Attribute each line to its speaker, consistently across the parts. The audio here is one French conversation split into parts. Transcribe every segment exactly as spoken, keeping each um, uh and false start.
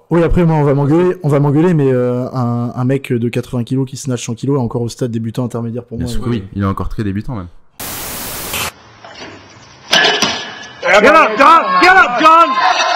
Speaker 1: Oui, après, moi, on va m'engueuler, on va m'engueuler, mais euh, un, un mec de quatre-vingts kilos qui snatch cent kilos est encore au stade débutant intermédiaire pour
Speaker 2: Bien
Speaker 1: moi.
Speaker 2: sûr,
Speaker 1: Donc,
Speaker 2: oui, il est encore très débutant même.
Speaker 3: Get up, John! Get up, John!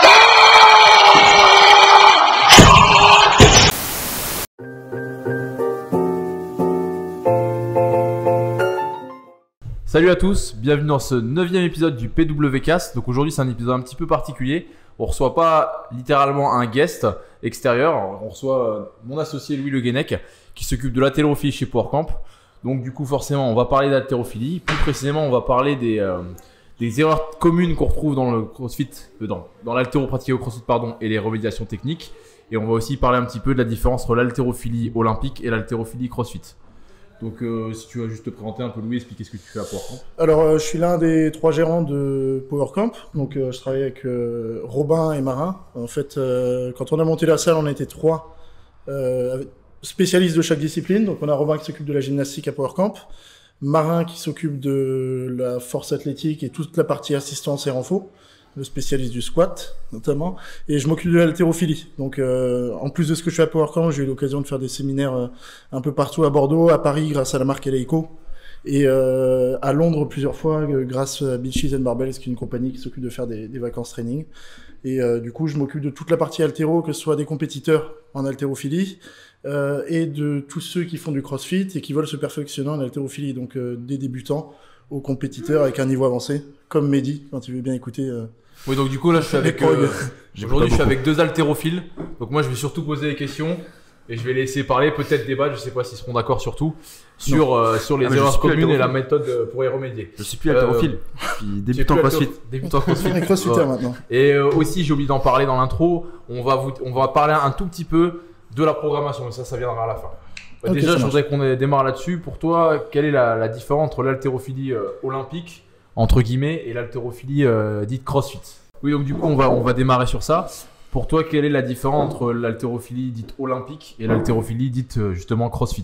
Speaker 4: Salut à tous, bienvenue dans ce neuvième épisode du P W Cast. Donc aujourd'hui c'est un épisode un petit peu particulier. On reçoit pas littéralement un guest extérieur, on reçoit mon associé Louis Le Guenec qui s'occupe de l'haltérophilie chez PowerCamp. Donc du coup forcément on va parler d'haltérophilie, plus précisément on va parler des, euh, des erreurs communes qu'on retrouve dans le CrossFit, euh, dans, dans l'haltéro pratiqué au CrossFit pardon, et les remédiations techniques. Et on va aussi parler un petit peu de la différence entre l'haltérophilie olympique et l'haltérophilie CrossFit. Donc, euh, si tu vas juste te présenter un peu, Louis, expliquer ce que tu fais à PowerCamp.
Speaker 1: Alors, euh, je suis l'un des trois gérants de PowerCamp. Donc, euh, je travaille avec euh, Robin et Marin. En fait, euh, quand on a monté la salle, on était trois euh, spécialistes de chaque discipline. Donc, on a Robin qui s'occupe de la gymnastique à PowerCamp, Marin qui s'occupe de la force athlétique et toute la partie assistance et renfort, le spécialiste du squat notamment, et je m'occupe de l'haltérophilie. Donc euh, en plus de ce que je fais à PowerCamp, j'ai eu l'occasion de faire des séminaires euh, un peu partout à Bordeaux, à Paris grâce à la marque Eleiko, et euh, à Londres plusieurs fois euh, grâce à Beaches and Barbells, qui est une compagnie qui s'occupe de faire des, des vacances training. Et euh, du coup, je m'occupe de toute la partie haltéro, que ce soit des compétiteurs en haltérophilie euh, et de tous ceux qui font du CrossFit et qui veulent se perfectionner en haltérophilie, donc euh, des débutants aux compétiteurs avec un niveau avancé, comme Mehdi, quand tu veux bien écouter. Euh...
Speaker 4: Oui, donc du coup, là, je suis avec, euh, aujourd'hui, je suis avec deux haltérophiles. Donc moi, je vais surtout poser des questions et je vais les laisser parler, peut-être débattre, je sais pas s'ils seront d'accord surtout, sur, euh, sur les
Speaker 2: ah,
Speaker 4: erreurs communes et la méthode pour y remédier.
Speaker 2: Je suis plus haltérophile, euh, je suis débutant CrossFit.
Speaker 4: Débutant CrossFit.
Speaker 1: Et crossfitter maintenant.
Speaker 4: Et euh, aussi, j'ai oublié d'en parler dans l'intro, on va, vous, on va parler un tout petit peu de la programmation, mais ça, ça viendra à la fin. Bah, okay, déjà, je voudrais qu'on démarre là-dessus. Pour toi, quelle est la, la différence entre l'haltérophilie euh, olympique, entre guillemets, et l'haltérophilie euh, dite CrossFit? Oui, donc du coup, on va, on va démarrer sur ça. Pour toi, quelle est la différence entre l'haltérophilie dite olympique et l'haltérophilie dite euh, justement CrossFit?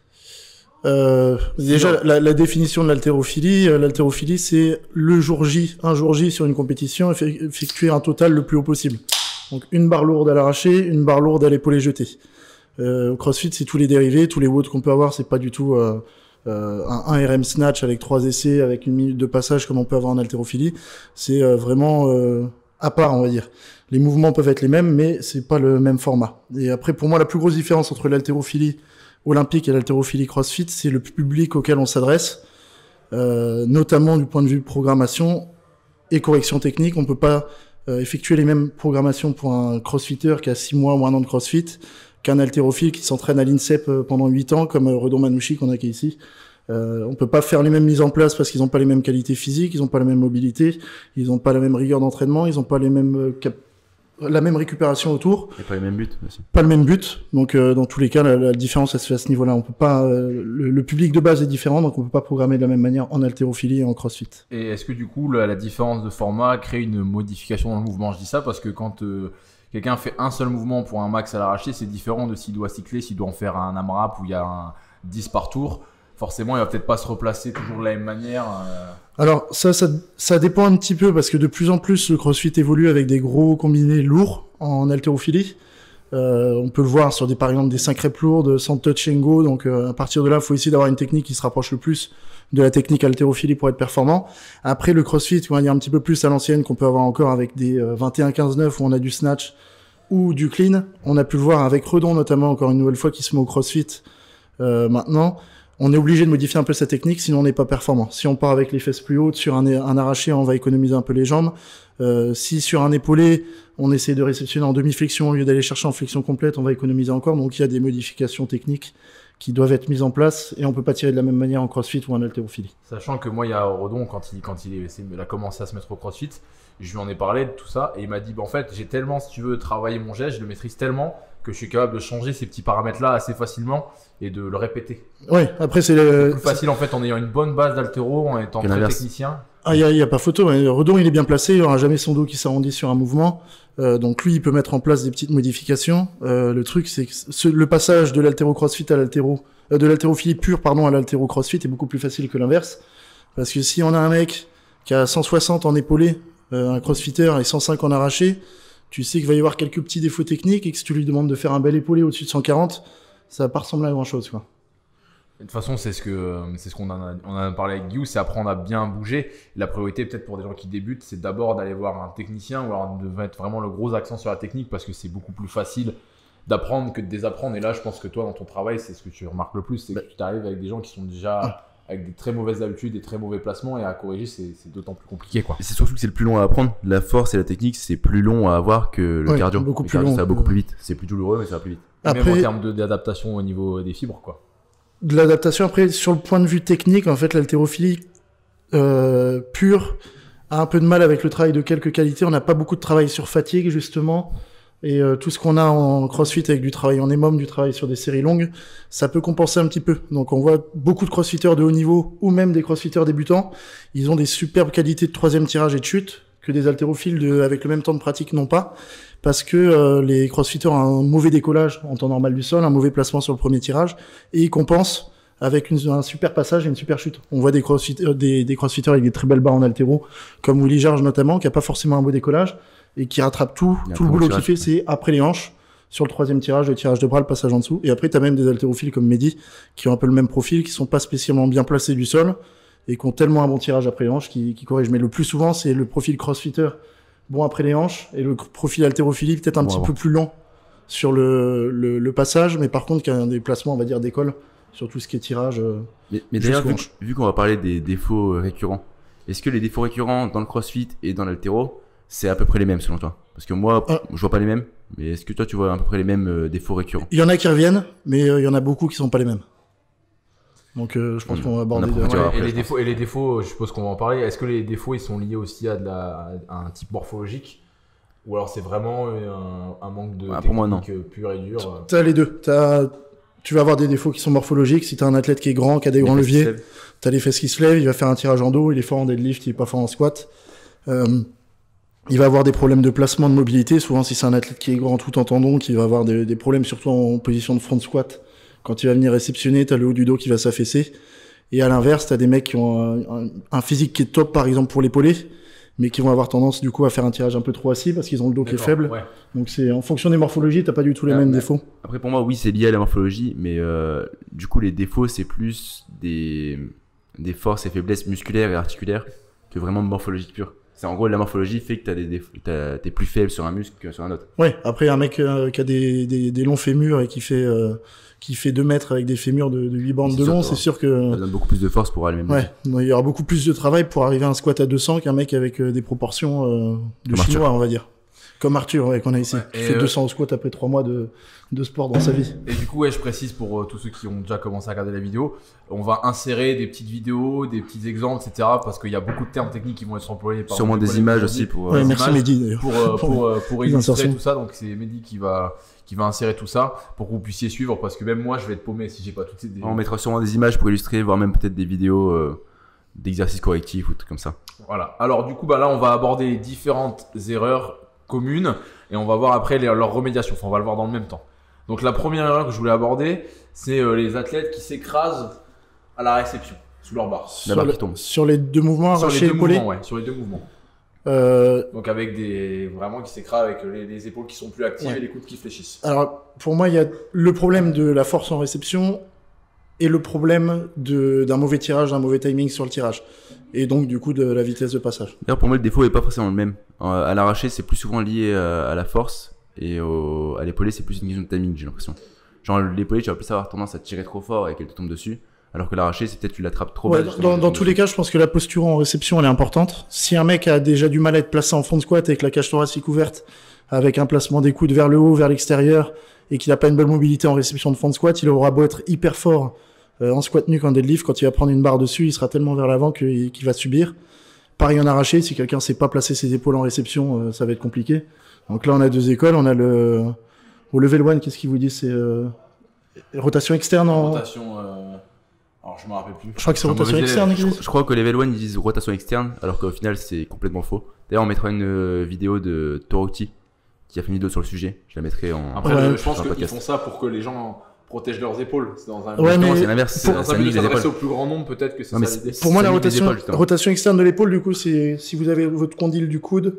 Speaker 1: euh, Déjà, la, la définition de l'haltérophilie, euh, l'haltérophilie, c'est le jour J, un jour J sur une compétition, effectuer un total le plus haut possible. Donc, une barre lourde à l'arraché, une barre lourde à l'épaulé jeté. Euh, au CrossFit, c'est tous les dérivés, tous les watts qu'on peut avoir, c'est pas du tout euh, euh, un un R M snatch avec trois essais, avec une minute de passage comme on peut avoir en haltérophilie. C'est euh, vraiment euh, à part, on va dire. Les mouvements peuvent être les mêmes, mais c'est pas le même format. Et après, pour moi, la plus grosse différence entre l'haltérophilie olympique et l'haltérophilie CrossFit, c'est le public auquel on s'adresse, euh, notamment du point de vue programmation et correction technique. On peut pas euh, effectuer les mêmes programmations pour un crossfitter qui a six mois ou un an de CrossFit qu'un haltérophile qui s'entraîne à l'INSEP pendant huit ans, comme Redon Manouchi qu'on a qui est ici. Euh, on peut pas faire les mêmes mises en place parce qu'ils ont pas les mêmes qualités physiques, ils ont pas la même mobilité, ils ont pas la même rigueur d'entraînement, ils ont pas les mêmes cap- la même récupération autour.
Speaker 2: Et pas les mêmes buts aussi.
Speaker 1: Pas le même but. Donc euh, dans tous les cas, la, la différence elle se fait à ce niveau-là. On peut pas, euh, le, le public de base est différent, donc on peut pas programmer de la même manière en haltérophilie et en CrossFit.
Speaker 4: Et est-ce que du coup, la, la différence de format crée une modification dans le mouvement? Je dis ça parce que quand euh, quelqu'un fait un seul mouvement pour un max à l'arraché, c'est différent de s'il doit cycler, s'il doit en faire un AMRAP où il y a un dix par tour. Forcément, il va peut-être pas se replacer toujours de la même manière. Euh...
Speaker 1: Alors ça, ça, ça dépend un petit peu parce que de plus en plus le CrossFit évolue avec des gros combinés lourds en haltérophilie. Euh, on peut le voir sur des, par exemple, des cinq reps lourdes, sans touch and go. Donc euh, à partir de là, il faut essayer d'avoir une technique qui se rapproche le plus de la technique haltérophilie pour être performant. Après le CrossFit, on va dire un petit peu plus à l'ancienne qu'on peut avoir encore avec des euh, vingt et un quinze neuf où on a du snatch ou du clean. On a pu le voir avec Redon notamment, encore une nouvelle fois, qui se met au CrossFit euh, maintenant. On est obligé de modifier un peu sa technique, sinon on n'est pas performant. Si on part avec les fesses plus hautes, sur un, un arraché, on va économiser un peu les jambes. Euh, si sur un épaulé, on essaie de réceptionner en demi-flexion au lieu d'aller chercher en flexion complète, on va économiser encore. Donc il y a des modifications techniques qui doivent être mises en place et on peut pas tirer de la même manière en CrossFit ou en haltérophilie.
Speaker 4: Sachant que moi, il y a Redon, quand il, quand il, est, il a commencé à se mettre au CrossFit, je lui en ai parlé de tout ça et il m'a dit, bah, en fait, j'ai tellement, si tu veux, travailler mon geste, je le maîtrise tellement que je suis capable de changer ces petits paramètres-là assez facilement et de le répéter.
Speaker 1: Oui, après c'est le...
Speaker 4: plus facile en fait en ayant une bonne base d'haltéro, en étant très technicien.
Speaker 1: Ah, il y a, y a pas photo. Mais Redon, il est bien placé. Il aura jamais son dos qui s'arrondit sur un mouvement. Euh, donc lui, il peut mettre en place des petites modifications. Euh, le truc, c'est que ce, le passage de l'haltéro CrossFit à l'haltéro, euh, de l'haltérophilie pure, pardon, à l'haltéro CrossFit est beaucoup plus facile que l'inverse. Parce que si on a un mec qui a cent soixante en épaulé, euh, un crossfitter et cent cinq en arraché, tu sais qu'il va y avoir quelques petits défauts techniques et que si tu lui demandes de faire un bel épaulé au-dessus de cent quarante, ça va pas ressembler à grand-chose, quoi.
Speaker 4: De toute façon, c'est ce que c'est ce qu'on en a, on en a parlé avec Guillaume, c'est apprendre à bien bouger. La priorité, peut-être pour des gens qui débutent, c'est d'abord d'aller voir un technicien ou alors de mettre vraiment le gros accent sur la technique parce que c'est beaucoup plus facile d'apprendre que de désapprendre. Et là, je pense que toi, dans ton travail, c'est ce que tu remarques le plus, c'est que tu arrives avec des gens qui sont déjà avec des très mauvaises habitudes, des très mauvais placements, et à corriger, c'est, c'est d'autant plus compliqué, quoi.
Speaker 2: Et c'est surtout que c'est le plus long à apprendre. La force et la technique, c'est plus long à avoir que le
Speaker 1: Ouais,
Speaker 2: cardio.
Speaker 1: beaucoup
Speaker 2: le
Speaker 1: plus
Speaker 2: cardio,
Speaker 1: long.
Speaker 2: ça va beaucoup plus vite. C'est plus douloureux, mais ça va plus vite.
Speaker 4: Et
Speaker 1: Après,
Speaker 4: même en termes de, d'adaptation au niveau des fibres, quoi.
Speaker 1: de l'adaptation, après, sur le point de vue technique, en fait, l'haltérophilie euh, pure a un peu de mal avec le travail de quelques qualités. On n'a pas beaucoup de travail sur fatigue, justement. Et euh, tout ce qu'on a en crossfit avec du travail en émum, du travail sur des séries longues, ça peut compenser un petit peu. Donc on voit beaucoup de crossfitters de haut niveau ou même des crossfitters débutants, ils ont des superbes qualités de troisième tirage et de chute que des haltérophiles de, avec le même temps de pratique n'ont pas, parce que euh, les crossfitters ont un mauvais décollage en temps normal du sol, un mauvais placement sur le premier tirage, et ils compensent avec une, un super passage et une super chute. On voit des crossfitters, des, des crossfitters avec des très belles barres en haltéro, comme Willy George notamment, qui a pas forcément un beau décollage, et qui rattrape tout, tout le boulot qu'il fait, c'est après les hanches, sur le troisième tirage, le tirage de bras, le passage en dessous. Et après, t'as même des haltérophiles comme Mehdi, qui ont un peu le même profil, qui sont pas spécialement bien placés du sol, et qui ont tellement un bon tirage après les hanches, qui, qui corrigent. Mais le plus souvent, c'est le profil crossfitter bon après les hanches, et le profil haltérophilie peut-être un
Speaker 2: Bon
Speaker 1: petit
Speaker 2: avant.
Speaker 1: peu plus lent sur le, le, le passage, mais par contre, qui a un déplacement, on va dire, d'école, sur tout ce qui est tirage. euh,
Speaker 2: Mais, mais d'ailleurs,
Speaker 1: Jusqu'aux
Speaker 2: vu,
Speaker 1: hanches.
Speaker 2: vu qu'on va parler des défauts euh, récurrents, est-ce que les défauts récurrents dans le crossfit et dans l'haltéro, c'est à peu près les mêmes selon toi? Parce que moi,
Speaker 1: Ah.
Speaker 2: je vois pas les mêmes, mais est-ce que toi, tu vois à peu près les mêmes euh, défauts récurrents?
Speaker 1: Il y en a qui reviennent, mais euh, il y en a beaucoup qui sont pas les mêmes. Donc, euh, je pense
Speaker 2: Mmh.
Speaker 1: qu'on va
Speaker 2: On
Speaker 1: aborder...
Speaker 2: apprend
Speaker 1: de-
Speaker 2: à tirer
Speaker 4: Ouais,
Speaker 2: après,
Speaker 4: et, les
Speaker 2: je pense.
Speaker 4: défauts, et les défauts, je suppose qu'on va en parler. Est-ce que les défauts, ils sont liés aussi à, de la, à un type morphologique? Ou alors c'est vraiment un, un manque de
Speaker 2: Ah,
Speaker 4: technique
Speaker 2: pour moi, non.
Speaker 4: euh, pur et dur euh.
Speaker 1: T'as les deux. T'as, tu vas avoir des défauts qui sont morphologiques. Si t'as un athlète qui est grand, qui a des grands
Speaker 2: Les fesses qui se
Speaker 1: leviers,
Speaker 2: lèvent.
Speaker 1: t'as les fesses qui se lèvent, il va faire un tirage en dos, il est fort en deadlift, il est pas fort en squat. Euh, il va avoir des problèmes de placement de mobilité. Souvent, si c'est un athlète qui est grand tout en tendon, qui va avoir des, des problèmes surtout en position de front squat. Quand il va venir réceptionner, t'as le haut du dos qui va s'affaisser. Et à l'inverse, t'as des mecs qui ont un, un, un physique qui est top, par exemple, pour l'épaulé, mais qui vont avoir tendance, du coup, à faire un tirage un peu trop assis parce qu'ils ont le dos qui est
Speaker 4: D'accord,
Speaker 1: faible.
Speaker 4: ouais.
Speaker 1: Donc c'est, en fonction des morphologies, t'as pas du tout les
Speaker 2: Ah,
Speaker 1: mêmes
Speaker 2: ouais.
Speaker 1: défauts.
Speaker 2: Après, pour moi, oui, c'est lié à la morphologie, mais euh, du coup, les défauts, c'est plus des, des forces et faiblesses musculaires et articulaires que vraiment morphologique pure. C'est en gros, la morphologie fait que t'as des défauts, t'as- t'es plus faible sur un muscle que sur un autre.
Speaker 1: Ouais, après un mec euh, qui a des, des, des longs fémurs et qui fait euh, qui fait deux mètres avec des fémurs de, de huit bandes
Speaker 2: C'est
Speaker 1: de
Speaker 2: sûr
Speaker 1: long,
Speaker 2: que-
Speaker 1: c'est sûr
Speaker 2: Ça
Speaker 1: que
Speaker 2: donne beaucoup plus de force pour aller même.
Speaker 1: ouais, il y aura beaucoup plus de travail pour arriver à un squat à deux cents qu'un mec avec euh, des proportions euh, de
Speaker 2: Comme
Speaker 1: chinois,
Speaker 2: Arthur.
Speaker 1: on va dire. Comme Arthur, ouais, qu'on a ici,
Speaker 4: Ouais,
Speaker 1: qui
Speaker 4: et
Speaker 1: fait
Speaker 4: euh,
Speaker 1: deux cents au squat après trois mois de de sport dans sa vie.
Speaker 4: Et du coup, ouais, je précise pour euh, tous ceux qui ont déjà commencé à regarder la vidéo, on va insérer des petites vidéos, des petits exemples, et cetera. Parce qu'il y a beaucoup de termes techniques qui vont être employés par
Speaker 2: Sûrement
Speaker 4: mes
Speaker 2: des
Speaker 4: collègues
Speaker 2: images
Speaker 4: aujourd'hui
Speaker 2: aussi pour.
Speaker 1: Ouais,
Speaker 2: euh,
Speaker 1: merci
Speaker 4: images
Speaker 1: Mehdi d'ailleurs.
Speaker 4: pour euh, pour euh, pour
Speaker 1: Les
Speaker 4: illustrer
Speaker 1: insertions.
Speaker 4: tout ça. Donc c'est Mehdi qui va qui va insérer tout ça pour que vous puissiez suivre, parce que même moi, je vais être paumé si j'ai pas toutes ces.
Speaker 2: On mettra sûrement des images pour illustrer, voire même peut-être des vidéos euh, d'exercices correctifs ou trucs comme ça.
Speaker 4: Voilà. Alors du coup, bah là, on va aborder les différentes erreurs communes et on va voir après les, leur remédiation. Enfin, on va le voir dans le même temps. Donc la première erreur que je voulais aborder, c'est euh, les athlètes qui s'écrasent à la réception sous leur barre.
Speaker 1: Sur,
Speaker 2: barre
Speaker 1: le-
Speaker 2: qui tombe.
Speaker 1: sur les deux mouvements,
Speaker 4: Sur les
Speaker 1: arraché
Speaker 4: deux
Speaker 1: épaulé.
Speaker 4: mouvements, ouais, sur les deux mouvements.
Speaker 1: Euh,
Speaker 4: Donc avec des vraiment qui s'écrasent avec les, les épaules qui sont plus actives
Speaker 1: Ouais.
Speaker 4: et les coudes qui fléchissent.
Speaker 1: alors pour moi, il y a le problème de la force en réception et le problème de d'un mauvais tirage, d'un mauvais timing sur le tirage, et donc du coup de la vitesse de passage.
Speaker 2: D'ailleurs, pour moi, le défaut est pas forcément le même. Euh, à l'arraché, c'est plus souvent lié à, à la force, et au, à l'épaulé, c'est plus une question de timing, j'ai l'impression. Genre, l'épaulé, tu vas plus avoir tendance à tirer trop fort et qu'elle te tombe dessus, alors que l'arraché, c'est peut-être tu l'attrapes trop
Speaker 1: Ouais,
Speaker 2: bas.
Speaker 1: dans
Speaker 2: justement,
Speaker 1: dans,
Speaker 2: elle te
Speaker 1: dans
Speaker 2: tombe
Speaker 1: tous les
Speaker 2: dessus.
Speaker 1: cas, je pense que la posture en réception elle est importante. Si un mec a déjà du mal à être placé en fond de squat avec la cage thoracique ouverte, avec un placement des coudes vers le haut, vers l'extérieur, et qu'il n'a pas une bonne mobilité en réception de fond de squat, il aura beau être hyper fort euh, en squat nuque, en deadlift, quand il va prendre une barre dessus, il sera tellement vers l'avant qu'il qu'il va subir. Pareil en arraché, si quelqu'un sait pas placer ses épaules en réception, euh, ça va être compliqué. Donc là, on a deux écoles. On a le au level one, qu'est-ce qu'il vous dit? C'est euh, rotation externe en.
Speaker 4: Rotation. Euh... Alors je me rappelle plus.
Speaker 1: Je crois que c'est
Speaker 4: Je suis un
Speaker 1: rotation
Speaker 4: mauvais
Speaker 1: externe.
Speaker 4: élève.
Speaker 1: qu'ils
Speaker 2: Je,
Speaker 1: disent.
Speaker 2: je crois que level un, ils disent rotation externe, alors qu'au final, c'est complètement faux. D'ailleurs, on mettra une euh, vidéo de Torocti qui a fait une vidéo sur le sujet. Je la mettrai en.
Speaker 4: Après,
Speaker 1: Ouais.
Speaker 4: le- je pense
Speaker 2: Dans le
Speaker 4: qu'ils
Speaker 2: podcast.
Speaker 4: font ça pour que les gens protègent leurs épaules. C'est dans un.
Speaker 1: Ouais,
Speaker 2: Justement,
Speaker 1: mais
Speaker 2: c'est l'inverse.
Speaker 4: C'est
Speaker 2: C'est
Speaker 4: dans
Speaker 2: ça
Speaker 4: un but de
Speaker 2: limite les
Speaker 4: s'adresser
Speaker 2: épaules.
Speaker 4: au plus grand nombre, peut-être que c'est
Speaker 2: Non, mais
Speaker 4: ça l'idée.
Speaker 2: c'est-
Speaker 1: Pour moi, la
Speaker 2: limite les
Speaker 1: rotation,
Speaker 2: épaules, justement.
Speaker 1: rotation externe de l'épaule, du coup, c'est si vous avez votre condyle du coude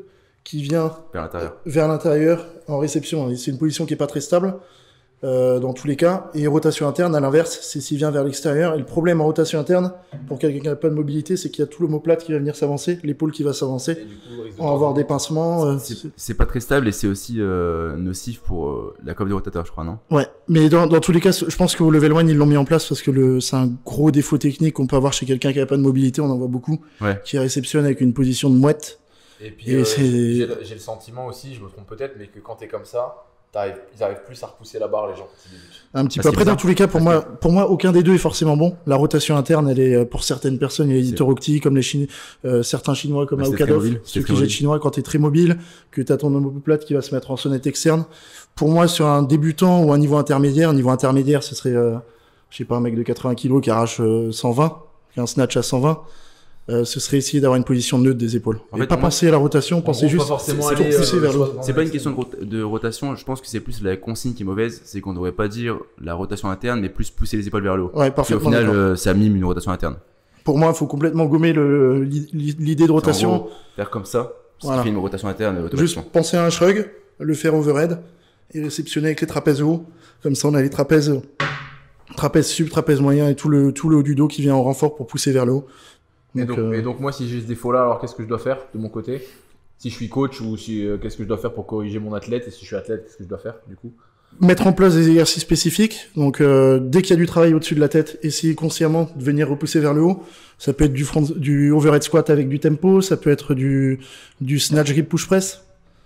Speaker 1: qui vient
Speaker 2: Vers l'intérieur.
Speaker 1: vers l'intérieur en réception. C'est une position qui est pas très stable euh, dans tous les cas. Et rotation interne, à l'inverse, c'est s'il vient vers l'extérieur. Et le problème en rotation interne, pour quelqu'un qui n'a pas de mobilité, c'est qu'il y a tout l'omoplate qui va venir s'avancer, l'épaule qui va s'avancer.
Speaker 4: Et du coup, risque de
Speaker 1: On va avoir
Speaker 4: tendre.
Speaker 1: des pincements. euh,
Speaker 2: C'est- C'est pas très stable et c'est aussi euh, nocif pour euh, la coque du rotateur, je crois, non?
Speaker 1: Ouais, mais dans, dans tous les cas, je pense qu'au level one, ils l'ont mis en place parce que le, c'est un gros défaut technique qu'on peut avoir chez quelqu'un qui n'a pas de mobilité, on en voit beaucoup,
Speaker 2: Ouais.
Speaker 1: qui réceptionne avec une position de mouette.
Speaker 4: Et puis,
Speaker 1: Et
Speaker 4: euh,
Speaker 1: c'est-
Speaker 4: j'ai le, j'ai le sentiment aussi, je me trompe peut-être, mais que quand t'es comme ça, t'arrives- ils arrivent plus à repousser la barre, les gens, quand ils débutent.
Speaker 1: Un petit
Speaker 2: Ah,
Speaker 1: peu.
Speaker 2: c'est
Speaker 1: Après, dans
Speaker 2: bizarre.
Speaker 1: tous les cas, pour
Speaker 2: Parce
Speaker 1: moi, pour moi, aucun des deux est forcément bon. La rotation interne, elle est, euh, pour certaines personnes, il y a les
Speaker 2: C'est-
Speaker 1: Iterocti, comme les Chinois, euh, certains Chinois, comme
Speaker 2: Ouais, c'est très
Speaker 1: Aokadov,
Speaker 2: mobile, c'est
Speaker 1: ceux
Speaker 2: très
Speaker 1: qui jettent
Speaker 2: mobile.
Speaker 1: chinois, quand t'es très mobile, que t'as ton omoplate qui va se mettre en sonnette externe. Pour moi, sur un débutant ou un niveau intermédiaire, niveau intermédiaire, ce serait, euh, je sais pas, un mec de quatre-vingts kilos qui arrache euh, cent vingt, qui a un snatch à cent vingt. Euh, ce serait essayer d'avoir une position neutre des épaules.
Speaker 2: En
Speaker 1: Et
Speaker 2: fait,
Speaker 1: pas
Speaker 2: pour moi,
Speaker 1: penser à la rotation,
Speaker 4: En
Speaker 1: penser
Speaker 4: gros,
Speaker 1: juste
Speaker 4: pas forcément
Speaker 1: c'est- c'est
Speaker 4: aller,
Speaker 1: pour pousser
Speaker 4: euh,
Speaker 1: vers le haut.
Speaker 4: soit dans
Speaker 2: C'est pas une
Speaker 4: l'excès.
Speaker 2: question de, rota- de rotation, je pense que c'est plus la consigne qui est mauvaise, c'est qu'on devrait pas dire la rotation interne, mais plus pousser les épaules vers le haut.
Speaker 1: Ouais,
Speaker 2: Et au
Speaker 1: parfaitement
Speaker 2: final,
Speaker 1: d'accord.
Speaker 2: euh, ça mime une rotation interne.
Speaker 1: Pour moi, il faut complètement gommer le, l'idée de
Speaker 2: En
Speaker 1: rotation.
Speaker 2: gros, faire comme ça, ce
Speaker 1: Voilà.
Speaker 2: qui fait une rotation interne
Speaker 1: Juste
Speaker 2: automatiquement.
Speaker 1: penser à un shrug, le faire overhead et réceptionner avec les trapèzes hauts. Comme ça, on a les trapèzes, trapèze sub, trapèze moyen et tout le, tout le haut du dos qui vient en renfort pour pousser vers le haut.
Speaker 4: Et
Speaker 1: Donc,
Speaker 4: donc,
Speaker 1: euh,
Speaker 4: et donc, moi, si j'ai ce défaut-là, alors qu'est-ce que je dois faire de mon côté? Si je suis coach ou si, euh, qu'est-ce que je dois faire pour corriger mon athlète? Et si je suis athlète, qu'est-ce que je dois faire du coup?
Speaker 1: mettre en place des exercices spécifiques. Donc, euh, dès qu'il y a du travail au-dessus de la tête, essayer consciemment de venir repousser vers le haut. Ça peut être du front, du overhead squat avec du tempo. Ça peut être du, du snatch grip push press.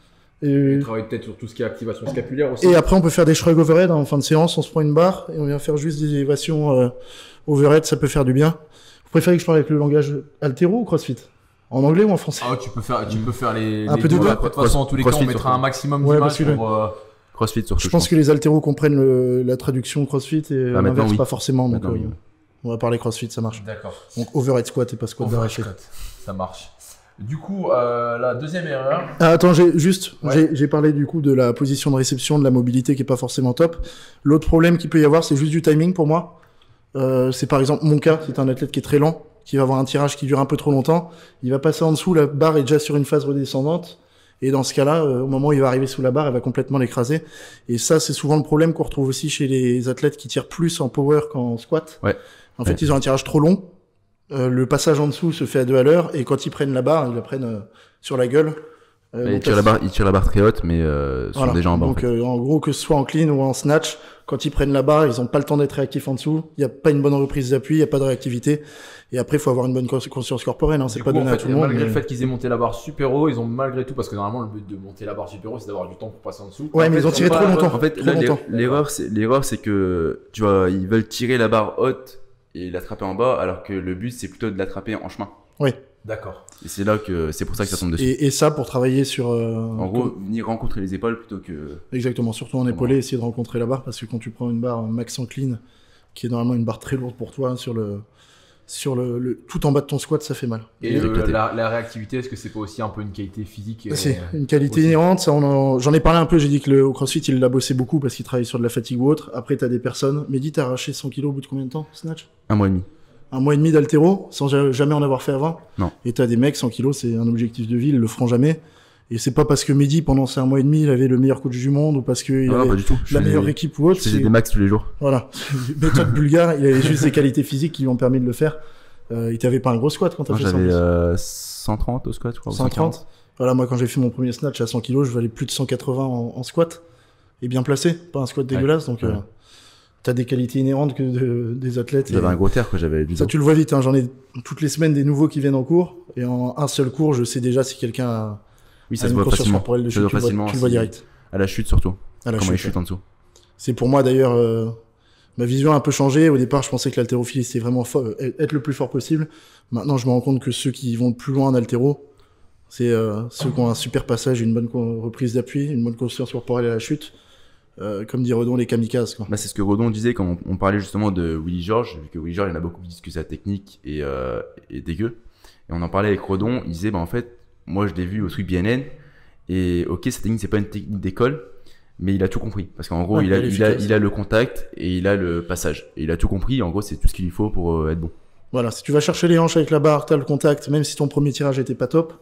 Speaker 1: Et,
Speaker 4: On travaille peut-être sur tout ce qui est activation scapulaire aussi.
Speaker 1: et après, on peut faire des shrugs overhead hein, en fin de séance. On se prend une barre et on vient faire juste des élévations euh, overhead. Ça peut faire du bien. Vous préférez que je parle avec le langage altéro ou crossfit? En anglais ou en français?
Speaker 4: Ah, tu peux faire, tu peux faire les.
Speaker 1: Un
Speaker 4: les
Speaker 1: peu des deux.
Speaker 4: De toute façon, en tous les cas, on
Speaker 2: Crossfit,
Speaker 4: mettra
Speaker 2: surtout.
Speaker 4: un maximum
Speaker 1: Ouais,
Speaker 4: d'images
Speaker 1: parce que le-
Speaker 4: pour. euh,
Speaker 2: Crossfit surtout.
Speaker 1: Je pense que les altéros comprennent le, la traduction crossfit et
Speaker 2: Ah, maintenant,
Speaker 1: l'inverse
Speaker 2: oui.
Speaker 1: pas forcément. Donc,
Speaker 2: Maintenant,
Speaker 1: euh,
Speaker 2: oui.
Speaker 1: on va parler crossfit, ça marche.
Speaker 4: D'accord.
Speaker 1: Donc overhead squat et pas squat
Speaker 4: Overhead
Speaker 1: d'arraché.
Speaker 4: squat. Ça marche. Du coup, euh, la deuxième erreur.
Speaker 1: Ah, attends, j'ai juste,
Speaker 4: Ouais.
Speaker 1: j'ai, j'ai parlé du coup de la position de réception, de la mobilité qui est pas forcément top. L'autre problème qu'il peut y avoir, c'est juste du timing pour moi. Euh, c'est par exemple mon cas, c'est un athlète qui est très lent, qui va avoir un tirage qui dure un peu trop longtemps. Il va passer en dessous, la barre est déjà sur une phase redescendante. Et dans ce cas-là, euh, au moment où il va arriver sous la barre, elle va complètement l'écraser. Et ça, c'est souvent le problème qu'on retrouve aussi chez les athlètes qui tirent plus en power qu'en squat.
Speaker 2: Ouais.
Speaker 1: En fait,
Speaker 2: Ouais.
Speaker 1: ils ont un tirage trop long. Euh, le passage en dessous se fait à deux à l'heure. Et quand ils prennent la barre, ils la prennent euh, sur la gueule. Euh,
Speaker 2: Il
Speaker 1: donc
Speaker 2: tire
Speaker 1: là,
Speaker 2: la barre, il tire la barre très haute, mais euh, sont
Speaker 1: voilà.
Speaker 2: déjà en bas. en
Speaker 1: Donc
Speaker 2: fait.
Speaker 1: euh, en gros, que ce soit en clean ou en snatch, quand ils prennent la barre, ils ont pas le temps d'être réactifs en dessous. Il y a pas une bonne reprise d'appui, il y a pas de réactivité. Et après, il faut avoir une bonne cons- conscience corporelle. Hein. C'est
Speaker 4: Du
Speaker 1: pas
Speaker 4: coup,
Speaker 1: donné
Speaker 4: en
Speaker 1: à
Speaker 4: fait,
Speaker 1: tout le monde.
Speaker 4: malgré
Speaker 1: mais-
Speaker 4: le fait qu'ils aient monté la barre super haut, ils ont malgré tout, parce que normalement, le but de monter la barre super haut, c'est d'avoir du temps pour passer en dessous.
Speaker 1: Ouais,
Speaker 4: En
Speaker 1: mais
Speaker 4: fait,
Speaker 1: ils ont tiré
Speaker 4: pas
Speaker 1: trop
Speaker 4: la
Speaker 1: longtemps.
Speaker 4: bonne-
Speaker 2: En fait,
Speaker 1: Trop
Speaker 2: là, l'er-
Speaker 1: longtemps.
Speaker 2: l'erreur, c'est l'erreur, c'est que tu vois, ils veulent tirer la barre haute et l'attraper en bas, alors que le but c'est plutôt de l'attraper en chemin.
Speaker 4: D'accord.
Speaker 2: Et c'est là que c'est pour ça que ça tombe dessus.
Speaker 1: Et, et ça, pour travailler sur... euh,
Speaker 2: En gros, venir rencontrer les épaules plutôt que.
Speaker 1: Exactement, surtout en épaulé, essayer de rencontrer la barre, parce que quand tu prends une barre max en clean, qui est normalement une barre très lourde pour toi, sur le, sur le, le- tout en bas de ton squat, ça fait mal.
Speaker 4: Et
Speaker 2: Il est
Speaker 4: le-
Speaker 2: éclaté.
Speaker 4: la, la réactivité, est-ce que c'est pas aussi un peu une qualité physique euh,
Speaker 1: C'est une qualité
Speaker 4: aussi.
Speaker 1: inhérente, ça, on en- j'en ai parlé un peu, j'ai dit que le au CrossFit, il l'a bossé beaucoup parce qu'il travaille sur de la fatigue ou autre. Après, t'as des personnes, Mehdi, t'as arraché cent kilos au bout de combien de temps, snatch?
Speaker 2: Un mois et demi.
Speaker 1: Un mois et demi d'haltéro, sans ja- jamais en avoir fait avant.
Speaker 2: Non.
Speaker 1: Et t'as des mecs, cent kilos, c'est un objectif de vie, ils le feront jamais. Et c'est pas parce que Mehdi, pendant ces un mois et demi, il avait le meilleur coach du monde, ou parce qu'il
Speaker 2: Ah,
Speaker 1: avait
Speaker 2: pas du tout. Je
Speaker 1: la
Speaker 2: faisais-
Speaker 1: meilleure équipe ou autre.
Speaker 2: Je faisais
Speaker 1: c'est-
Speaker 2: des max tous les jours.
Speaker 1: Voilà. Méthode bulgare, il avait juste des qualités physiques qui lui ont permis de le faire. Euh, il t'avait pas un gros squat quand t'as
Speaker 2: Moi,
Speaker 1: fait ça. en
Speaker 2: j'avais
Speaker 1: plus.
Speaker 2: euh, cent trente au squat, je crois. ou
Speaker 1: cent trente. Voilà, moi, quand j'ai fait mon premier snatch à cent kilos, je valais plus de cent quatre-vingts en, en squat. Et bien placé. Pas un squat dégueulasse. Donc,
Speaker 2: Ouais.
Speaker 1: euh, t'as des qualités inhérentes que de- des athlètes. et-
Speaker 2: J'avais un gros terre, quoi. J'avais du
Speaker 1: Ça,
Speaker 2: dos.
Speaker 1: tu le vois vite, hein. J'en ai toutes les semaines des nouveaux qui viennent en cours. Et en un seul cours, je sais déjà si quelqu'un a,
Speaker 2: Oui,
Speaker 1: a
Speaker 2: ça se
Speaker 1: une
Speaker 2: voit
Speaker 1: conscience
Speaker 2: facilement.
Speaker 1: corporelle de
Speaker 2: Ça
Speaker 1: chute.
Speaker 2: se voit
Speaker 1: Tu le vois-
Speaker 2: facilement.
Speaker 1: tu le vois
Speaker 2: si-
Speaker 1: direct.
Speaker 2: À la chute surtout.
Speaker 1: À la
Speaker 2: Comment il
Speaker 1: chute,
Speaker 2: chute en dessous.
Speaker 1: C'est pour moi d'ailleurs, euh, ma vision a un peu changé. Au départ, je pensais que l'haltérophilie c'était vraiment fo- euh, être le plus fort possible. Maintenant, je me rends compte que ceux qui vont le plus loin en haltéro, c'est euh, ceux qui ont un super passage, une bonne co- reprise d'appui, une bonne conscience corporelle à la chute. Euh, comme dit Redon, les kamikazes, quoi.
Speaker 2: Bah, c'est ce que Rodon disait quand on, on parlait justement de Willy George, vu que Willy George, il y en a beaucoup qui disent que sa technique est, euh, est dégueu. Et on en parlait avec Rodon, il disait, bah, en fait, moi je l'ai vu au truc B N N, et ok, sa technique, c'est pas une technique d'école, mais il a tout compris. Parce qu'en gros,
Speaker 1: Ouais,
Speaker 2: il, a,
Speaker 1: elle est
Speaker 2: il, a,
Speaker 1: efficace.
Speaker 2: il a le contact et il a le passage. Et il a tout compris, en gros, c'est tout ce qu'il lui faut pour euh, être bon.
Speaker 1: Voilà, si tu vas chercher les hanches avec la barre, t'as le contact, même si ton premier tirage était pas top,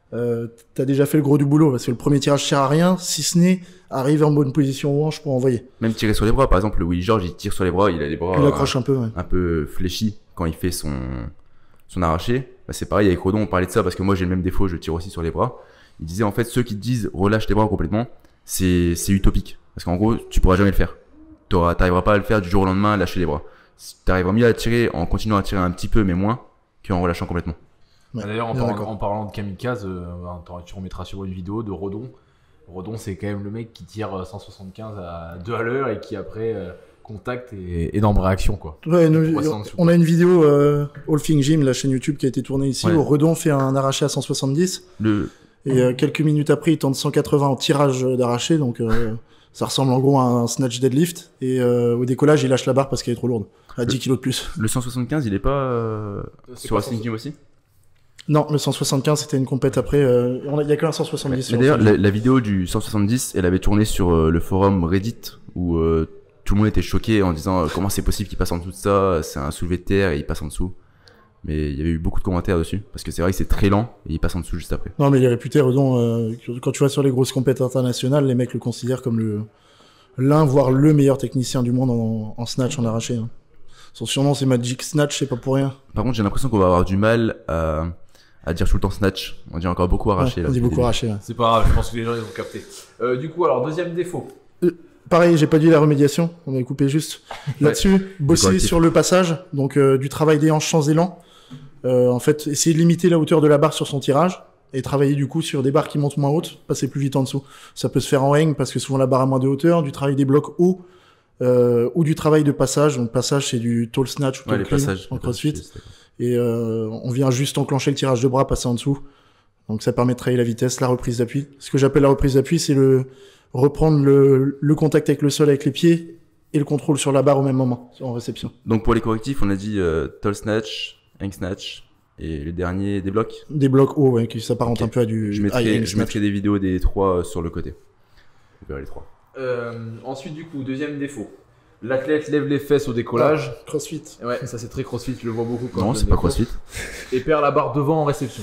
Speaker 1: euh, t'as déjà fait le gros du boulot, parce que le premier tirage sert à rien, si ce n'est arriver en bonne position aux hanches pour envoyer.
Speaker 2: Même tirer sur les bras, par exemple, le Willy George, il tire sur les bras, il a les bras
Speaker 1: Il accroche un peu, ouais.
Speaker 2: un peu fléchis quand il fait son, son arraché. Bah, c'est pareil avec Redon, on parlait de ça parce que moi j'ai le même défaut, je tire aussi sur les bras. Il disait en fait, ceux qui te disent relâche les bras complètement, c'est, c'est utopique. Parce qu'en gros, tu pourras jamais le faire. T'auras, t'arriveras pas à le faire du jour au lendemain, à lâcher les bras. T'arriveras mieux à tirer en continuant à tirer un petit peu, mais moins, qu'en relâchant complètement.
Speaker 1: Ouais,
Speaker 4: D'ailleurs, en,
Speaker 1: bien
Speaker 4: parlant,
Speaker 1: d'accord.
Speaker 4: en parlant de kamikaze, euh, tu remettras sur une vidéo de Redon. Redon, c'est quand même le mec qui tire cent soixante-quinze à deux à l'heure et qui après euh, contacte et énorme réaction, quoi.
Speaker 1: Ouais, nous,
Speaker 4: trois cents dessous.
Speaker 1: on a une vidéo euh, All Thing Gym, la chaîne YouTube qui a été tournée ici,
Speaker 2: Ouais.
Speaker 1: où Redon fait un arraché à cent soixante-dix.
Speaker 2: Le,
Speaker 1: Et euh, quelques minutes après, il tente cent quatre-vingts en tirage d'arraché, donc euh, ça ressemble en gros à un snatch deadlift. Et euh, au décollage, il lâche la barre parce qu'elle est trop lourde, à dix kilos de plus.
Speaker 2: le cent soixante-quinze, il est pas euh,
Speaker 4: C'est
Speaker 2: sur
Speaker 4: pas
Speaker 2: Wrestling Gym aussi?
Speaker 1: Non, le cent soixante-quinze, c'était une compète après. Euh, on a- il y a que un cent soixante-dix.
Speaker 2: Mais
Speaker 1: sur
Speaker 2: d'ailleurs,
Speaker 1: le
Speaker 2: la, la vidéo du cent soixante-dix, elle avait tourné sur euh, le forum Reddit où euh, tout le monde était choqué en disant euh, comment c'est possible qu'il passe en dessous de ça, c'est un soulevé de terre et il passe en dessous. Mais il y avait eu beaucoup de commentaires dessus parce que c'est vrai que c'est très lent et il passe en dessous juste après.
Speaker 1: Non, mais il est réputé, Redon. Euh, quand tu vas sur les grosses compètes internationales, les mecs le considèrent comme le l'un, voire le meilleur technicien du monde en, en snatch, en arraché. Hein. Son surnom, c'est Magic Snatch, c'est pas pour rien.
Speaker 2: Par contre, j'ai l'impression qu'on va avoir du mal à, à dire tout le temps snatch. On dit encore beaucoup arraché.
Speaker 1: Ouais,
Speaker 2: là,
Speaker 1: on dit
Speaker 2: depuis
Speaker 1: beaucoup
Speaker 2: le
Speaker 1: arraché. Ouais.
Speaker 4: C'est pas grave, je pense que les gens ils ont capté. Euh, du coup, alors deuxième défaut.
Speaker 1: Pareil, j'ai pas dit la remédiation, on avait coupé juste là-dessus. Bosser
Speaker 2: correctif.
Speaker 1: sur le passage, donc euh, du travail des hanches sans élan. Euh, en fait, essayer de limiter la hauteur de la barre sur son tirage et travailler du coup sur des barres qui montent moins hautes, passer plus vite en dessous. Ça peut se faire en hang parce que souvent la barre a moins de hauteur, du travail des blocs hauts euh, ou du travail de passage. Donc passage, c'est du tall snatch ou
Speaker 2: Ouais,
Speaker 1: tall
Speaker 2: les
Speaker 1: clean
Speaker 2: passages.
Speaker 1: en
Speaker 2: les
Speaker 1: crossfit.
Speaker 2: passages, c'est d'accord.
Speaker 1: Et euh, on vient juste enclencher le tirage de bras, passer en dessous. Donc ça permet de travailler la vitesse, la reprise d'appui. Ce que j'appelle la reprise d'appui, c'est le reprendre le, le contact avec le sol avec les pieds et le contrôle sur la barre au même moment, en réception.
Speaker 2: Donc pour les correctifs, on a dit euh, tall snatch, hang snatch et le dernier des blocs.
Speaker 1: Des blocs hauts, ouais, qui s'apparentent
Speaker 2: Ok.
Speaker 1: un peu à du
Speaker 2: Je
Speaker 1: high
Speaker 2: mettrai,
Speaker 1: hang
Speaker 2: je
Speaker 1: snatch.
Speaker 2: mettrai des vidéos des trois euh, sur le côté. Vous verrez les trois.
Speaker 4: Euh, ensuite, du coup, deuxième défaut. L'athlète lève les fesses au décollage.
Speaker 1: Crossfit.
Speaker 4: Ouais, ça c'est très crossfit, je le vois beaucoup quand
Speaker 2: Non,
Speaker 4: je
Speaker 2: c'est
Speaker 4: donne
Speaker 2: pas
Speaker 4: des cours.
Speaker 2: crossfit.
Speaker 4: Et perd la barre devant en réception.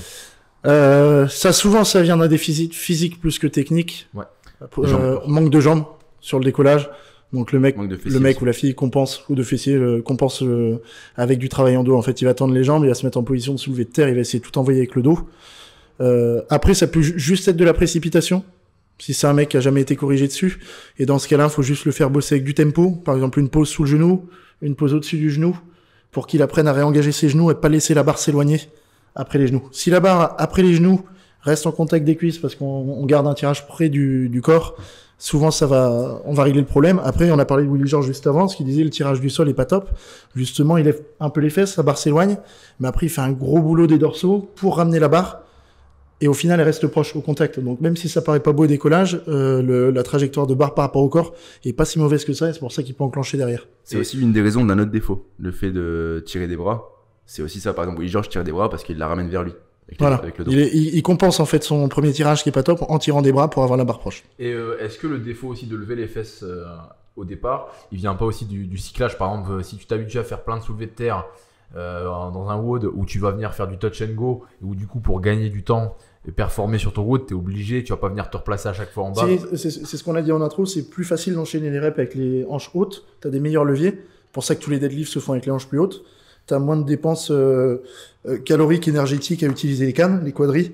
Speaker 1: Euh, ça, souvent, ça vient d'un déficit physique plus que technique.
Speaker 4: Ouais.
Speaker 1: Euh,
Speaker 2: De jambes.
Speaker 1: manque de jambes sur le décollage. Donc le mec,
Speaker 2: Manque de fessiers
Speaker 1: le mec
Speaker 2: aussi.
Speaker 1: ou la fille compense, ou de fessiers, euh, compense euh, avec du travail en dos. En fait, il va tendre les jambes, il va se mettre en position de soulever de terre, il va essayer de tout envoyer avec le dos. Euh, après, ça peut ju- juste être de la précipitation. Si c'est un mec qui a jamais été corrigé dessus. Et dans ce cas-là, il faut juste le faire bosser avec du tempo. Par exemple, une pause sous le genou, une pause au-dessus du genou, pour qu'il apprenne à réengager ses genoux et pas laisser la barre s'éloigner après les genoux. Si la barre, après les genoux, reste en contact des cuisses parce qu'on on garde un tirage près du, du corps, souvent ça va, on va régler le problème. Après, on a parlé de Willy George juste avant, ce qui disait le tirage du sol est pas top. Justement, il lève un peu les fesses, sa barre s'éloigne, mais après il fait un gros boulot des dorsaux pour ramener la barre. Et au final, elle reste proche au contact. Donc même si ça paraît pas beau au décollage, euh, le, la trajectoire de barre par rapport au corps est pas si mauvaise que ça, et c'est pour ça qu'il peut enclencher derrière.
Speaker 2: C'est
Speaker 4: Et-
Speaker 2: aussi une des raisons d'un autre défaut. Le fait de tirer des bras. C'est aussi ça, par exemple, Willy George tire des bras parce qu'il la ramène vers lui. Avec,
Speaker 1: Voilà.
Speaker 2: le, avec le dos.
Speaker 1: Il, est- il, il compense en fait son premier tirage qui est pas top en tirant des bras pour avoir la barre proche.
Speaker 4: Et euh, est-ce que le défaut aussi de lever les fesses euh, au départ, il vient pas aussi du, du cyclage? Par exemple, euh, si tu t'habitues à faire plein de soulevés de terre euh, dans un WOD où tu vas venir faire du touch and go, où du coup pour gagner du temps et performer sur ton WOD, tu es obligé, tu vas pas venir te replacer à chaque fois en bas.
Speaker 1: C'est c'est- c'est ce qu'on a dit en intro, c'est plus facile d'enchaîner les reps avec les hanches hautes, tu as des meilleurs leviers, c'est pour ça que tous les deadlifts se font avec les hanches plus hautes, tu as moins de dépenses euh, euh, caloriques, énergétiques à utiliser les cannes, les quadris.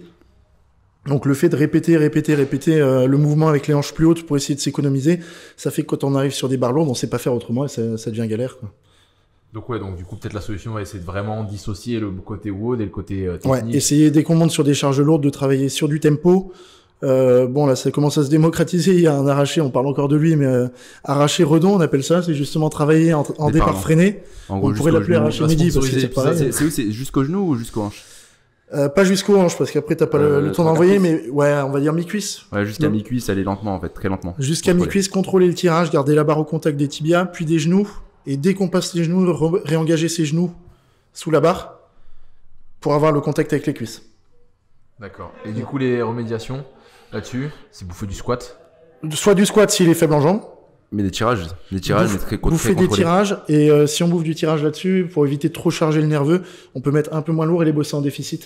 Speaker 1: Donc le fait de répéter, répéter, répéter euh, le mouvement avec les hanches plus hautes pour essayer de s'économiser, ça fait que quand on arrive sur des barres lourdes, on sait pas faire autrement et ça, ça devient galère, quoi.
Speaker 4: Donc ouais, donc du coup peut-être la solution va essayer de vraiment dissocier le côté WOD et le côté euh,
Speaker 1: Ouais,
Speaker 4: technique.
Speaker 1: essayer dès qu'on monte sur des charges lourdes de travailler sur du tempo. Euh, bon là ça commence à se démocratiser, il y a un arraché, on parle encore de lui, mais euh, arraché redon on appelle ça, c'est justement travailler en, en
Speaker 2: Départ,
Speaker 1: départ
Speaker 2: non.
Speaker 1: freiné.
Speaker 2: En
Speaker 1: On pourrait
Speaker 2: jusqu'au
Speaker 1: l'appeler
Speaker 2: genou.
Speaker 1: arraché midi parce que c'est pareil.
Speaker 2: C'est c'est où? C'est jusqu'au genou ou jusqu'aux hanches?
Speaker 1: Euh, pas jusqu'aux hanches parce qu'après t'as pas le-
Speaker 2: Euh,
Speaker 1: le, temps
Speaker 2: trois
Speaker 1: d'envoyer,
Speaker 2: quarts
Speaker 1: mais ouais on va dire mi-cuisse.
Speaker 2: Ouais, jusqu'à
Speaker 1: Non.
Speaker 2: mi-cuisse, aller lentement en fait, très lentement.
Speaker 1: Jusqu'à
Speaker 2: Contrôler.
Speaker 1: mi-cuisse, contrôler le tirage, garder la barre au contact des tibias, puis des genoux, et dès qu'on passe les genoux, re- réengager ses genoux sous la barre pour avoir le contact avec les cuisses.
Speaker 4: D'accord. Et du coup les remédiations là-dessus, c'est bouffer du squat.
Speaker 1: Soit du squat s'il est faible en jambes,
Speaker 2: Mais des tirages, des tirages,
Speaker 1: Bouffe-
Speaker 2: mais très, très
Speaker 1: bouffer des
Speaker 2: contrôlés.
Speaker 1: tirages, et euh, si on bouffe du tirage là-dessus, pour éviter de trop charger le nerveux, on peut mettre un peu moins lourd et les bosser en déficit.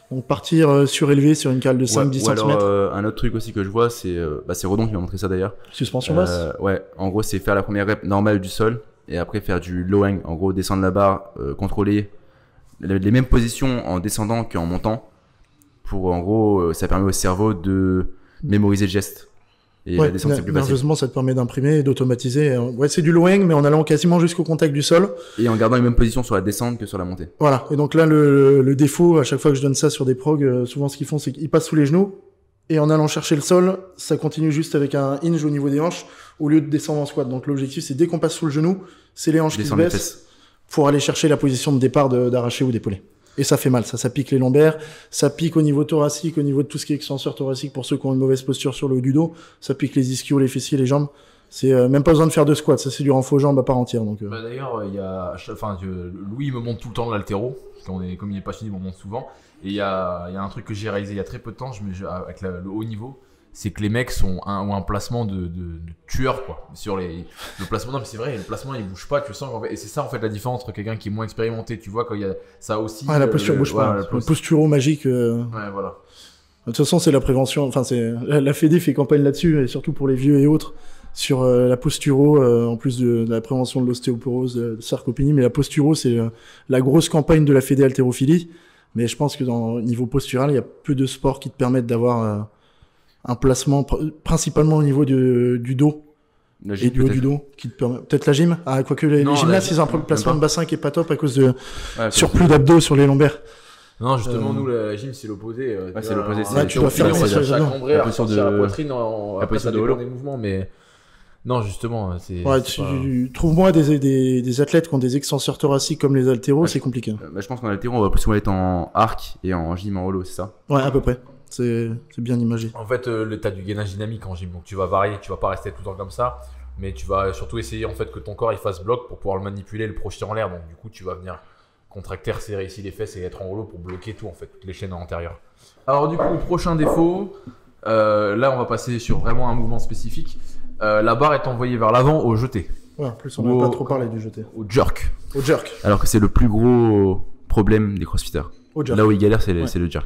Speaker 1: Donc partir euh, surélevé sur une cale de cinq à dix
Speaker 2: ouais,
Speaker 1: centimètres.
Speaker 2: Alors, euh, un autre truc aussi que je vois, c'est euh, bah, c'est Redon qui m'a montré ça d'ailleurs.
Speaker 1: Suspension basse.
Speaker 2: Euh, ouais, en gros, c'est faire la première rep normale du sol et après faire du low hang. En gros, descendre la barre, euh, contrôler les, les mêmes positions en descendant qu'en montant. Pour en gros, euh, ça permet au cerveau de mémoriser le geste. Et
Speaker 1: ouais,
Speaker 2: la descente, c'est plus facile.
Speaker 1: nerveusement, ça te permet d'imprimer et d'automatiser. Ouais, c'est du low hang, mais en allant quasiment jusqu'au contact du sol.
Speaker 2: Et en gardant les mêmes positions sur la descente que sur la montée.
Speaker 1: Voilà. Et donc là, le, le défaut, à chaque fois que je donne ça sur des progs, euh, souvent ce qu'ils font, c'est qu'ils passent sous les genoux. Et en allant chercher le sol, ça continue juste avec un hinge au niveau des hanches, au lieu de descendre en squat. Donc l'objectif, c'est dès qu'on passe sous le genou, c'est les hanches qui se
Speaker 2: Descendre les
Speaker 1: baissent
Speaker 2: fesses.
Speaker 1: pour aller chercher la position de départ de- d'arracher ou d'épauler. Et ça fait mal, ça, ça pique les lombaires, ça pique au niveau thoracique, au niveau de tout ce qui est extenseur thoracique pour ceux qui ont une mauvaise posture sur le haut du dos, ça pique les ischios, les fessiers, les jambes. C'est euh, même pas besoin de faire de squat, ça c'est du renfort aux jambes à part entière. Donc, euh.
Speaker 4: Bah, d'ailleurs, il y a, enfin, je- Louis il me montre tout le temps de l'haltéro, parce qu'on est, comme il est passionné, il me montre souvent. Et il y a, il y a un truc que j'ai réalisé il y a très peu de temps, je me, je- avec la- le haut niveau, c'est que les mecs sont un, ont un placement de, de, de tueur, quoi. Sur les, le placement, non mais c'est vrai, le placement il bouge pas, tu sens qu'en fait, et c'est ça en fait la différence entre quelqu'un qui est moins expérimenté, tu vois, quand il y a ça aussi.
Speaker 1: Ouais, la
Speaker 4: euh,
Speaker 1: posture
Speaker 4: le-
Speaker 1: bouge
Speaker 4: voilà,
Speaker 1: pas,
Speaker 4: la
Speaker 1: le
Speaker 4: posture-
Speaker 1: posturo magique. euh.
Speaker 4: Ouais, voilà.
Speaker 1: De toute façon, c'est la prévention. Enfin, c'est la, la Fédé fait campagne là-dessus, et surtout pour les vieux et autres, sur euh, la posturo, euh, en plus de, de la prévention de l'ostéoporose, de, de sarcopénie. Mais la posturo, c'est euh, la grosse campagne de la Fédé haltérophilie. Mais je pense que dans au niveau postural, il y a peu de sports qui te permettent d'avoir euh, un placement, pr- principalement au niveau du, du dos
Speaker 2: La
Speaker 1: et
Speaker 2: gym,
Speaker 1: du haut
Speaker 2: peut-être.
Speaker 1: du dos, qui te permet. Peut-être la gym. Ah, quoique les,
Speaker 4: Non,
Speaker 1: les
Speaker 4: la
Speaker 1: gymnastes,
Speaker 4: gym,
Speaker 1: ils ont un
Speaker 2: même
Speaker 1: placement
Speaker 2: pas.
Speaker 1: de bassin qui est pas top à cause de
Speaker 2: Ouais,
Speaker 1: surplus d'abdos sur les lombaires.
Speaker 4: Non, justement,
Speaker 1: Euh,
Speaker 4: nous, la, la gym, c'est l'opposé. euh,
Speaker 2: Ouais,
Speaker 4: tu
Speaker 2: c'est
Speaker 4: vois,
Speaker 2: l'opposé,
Speaker 4: alors,
Speaker 2: c'est-
Speaker 1: Ouais,
Speaker 4: euh,
Speaker 1: tu dois
Speaker 4: on
Speaker 1: fermer
Speaker 4: cherche
Speaker 1: sur
Speaker 4: à
Speaker 1: les
Speaker 4: cambrer,
Speaker 2: La
Speaker 4: à
Speaker 2: position
Speaker 4: ressortir
Speaker 2: de-
Speaker 4: la poitrine, en,
Speaker 2: la
Speaker 4: après ça
Speaker 2: position de
Speaker 4: dépend
Speaker 2: holo.
Speaker 4: des mouvements, mais non, justement, c'est.
Speaker 1: Ouais,
Speaker 4: c'est
Speaker 1: tu,
Speaker 4: pas-
Speaker 1: tu- trouve-moi des, des, des athlètes qui ont des extenseurs thoraciques comme les haltéros,
Speaker 2: Ouais.
Speaker 1: c'est compliqué.
Speaker 2: Euh, bah, je pense qu'en haltéro, on va plus souvent être en arc et en gym en holo, c'est ça?
Speaker 1: Ouais, à peu près. C'est c'est bien imagé.
Speaker 4: En fait, euh, le- t'as du gainage dynamique en gym, donc tu vas varier, tu vas pas rester tout le temps comme ça, mais tu vas surtout essayer en fait que ton corps il fasse bloc pour pouvoir le manipuler, le projeter en l'air. Donc du coup, tu vas venir contracter, serrer ici les fesses et être en holo pour bloquer tout en fait, toutes les chaînes antérieures. Alors du coup, prochain défaut, euh, là on va passer sur vraiment un mouvement spécifique. Euh, la barre est envoyée vers l'avant au jeté,
Speaker 1: Ouais, en plus, on
Speaker 4: Wow.
Speaker 1: n'a pas trop parlé du jeté.
Speaker 4: au jerk.
Speaker 1: Au jerk.
Speaker 2: Alors que c'est le plus gros problème des crossfitters.
Speaker 1: Au jerk.
Speaker 2: Là où ils galèrent, c'est le,
Speaker 1: Ouais.
Speaker 2: c'est le jerk.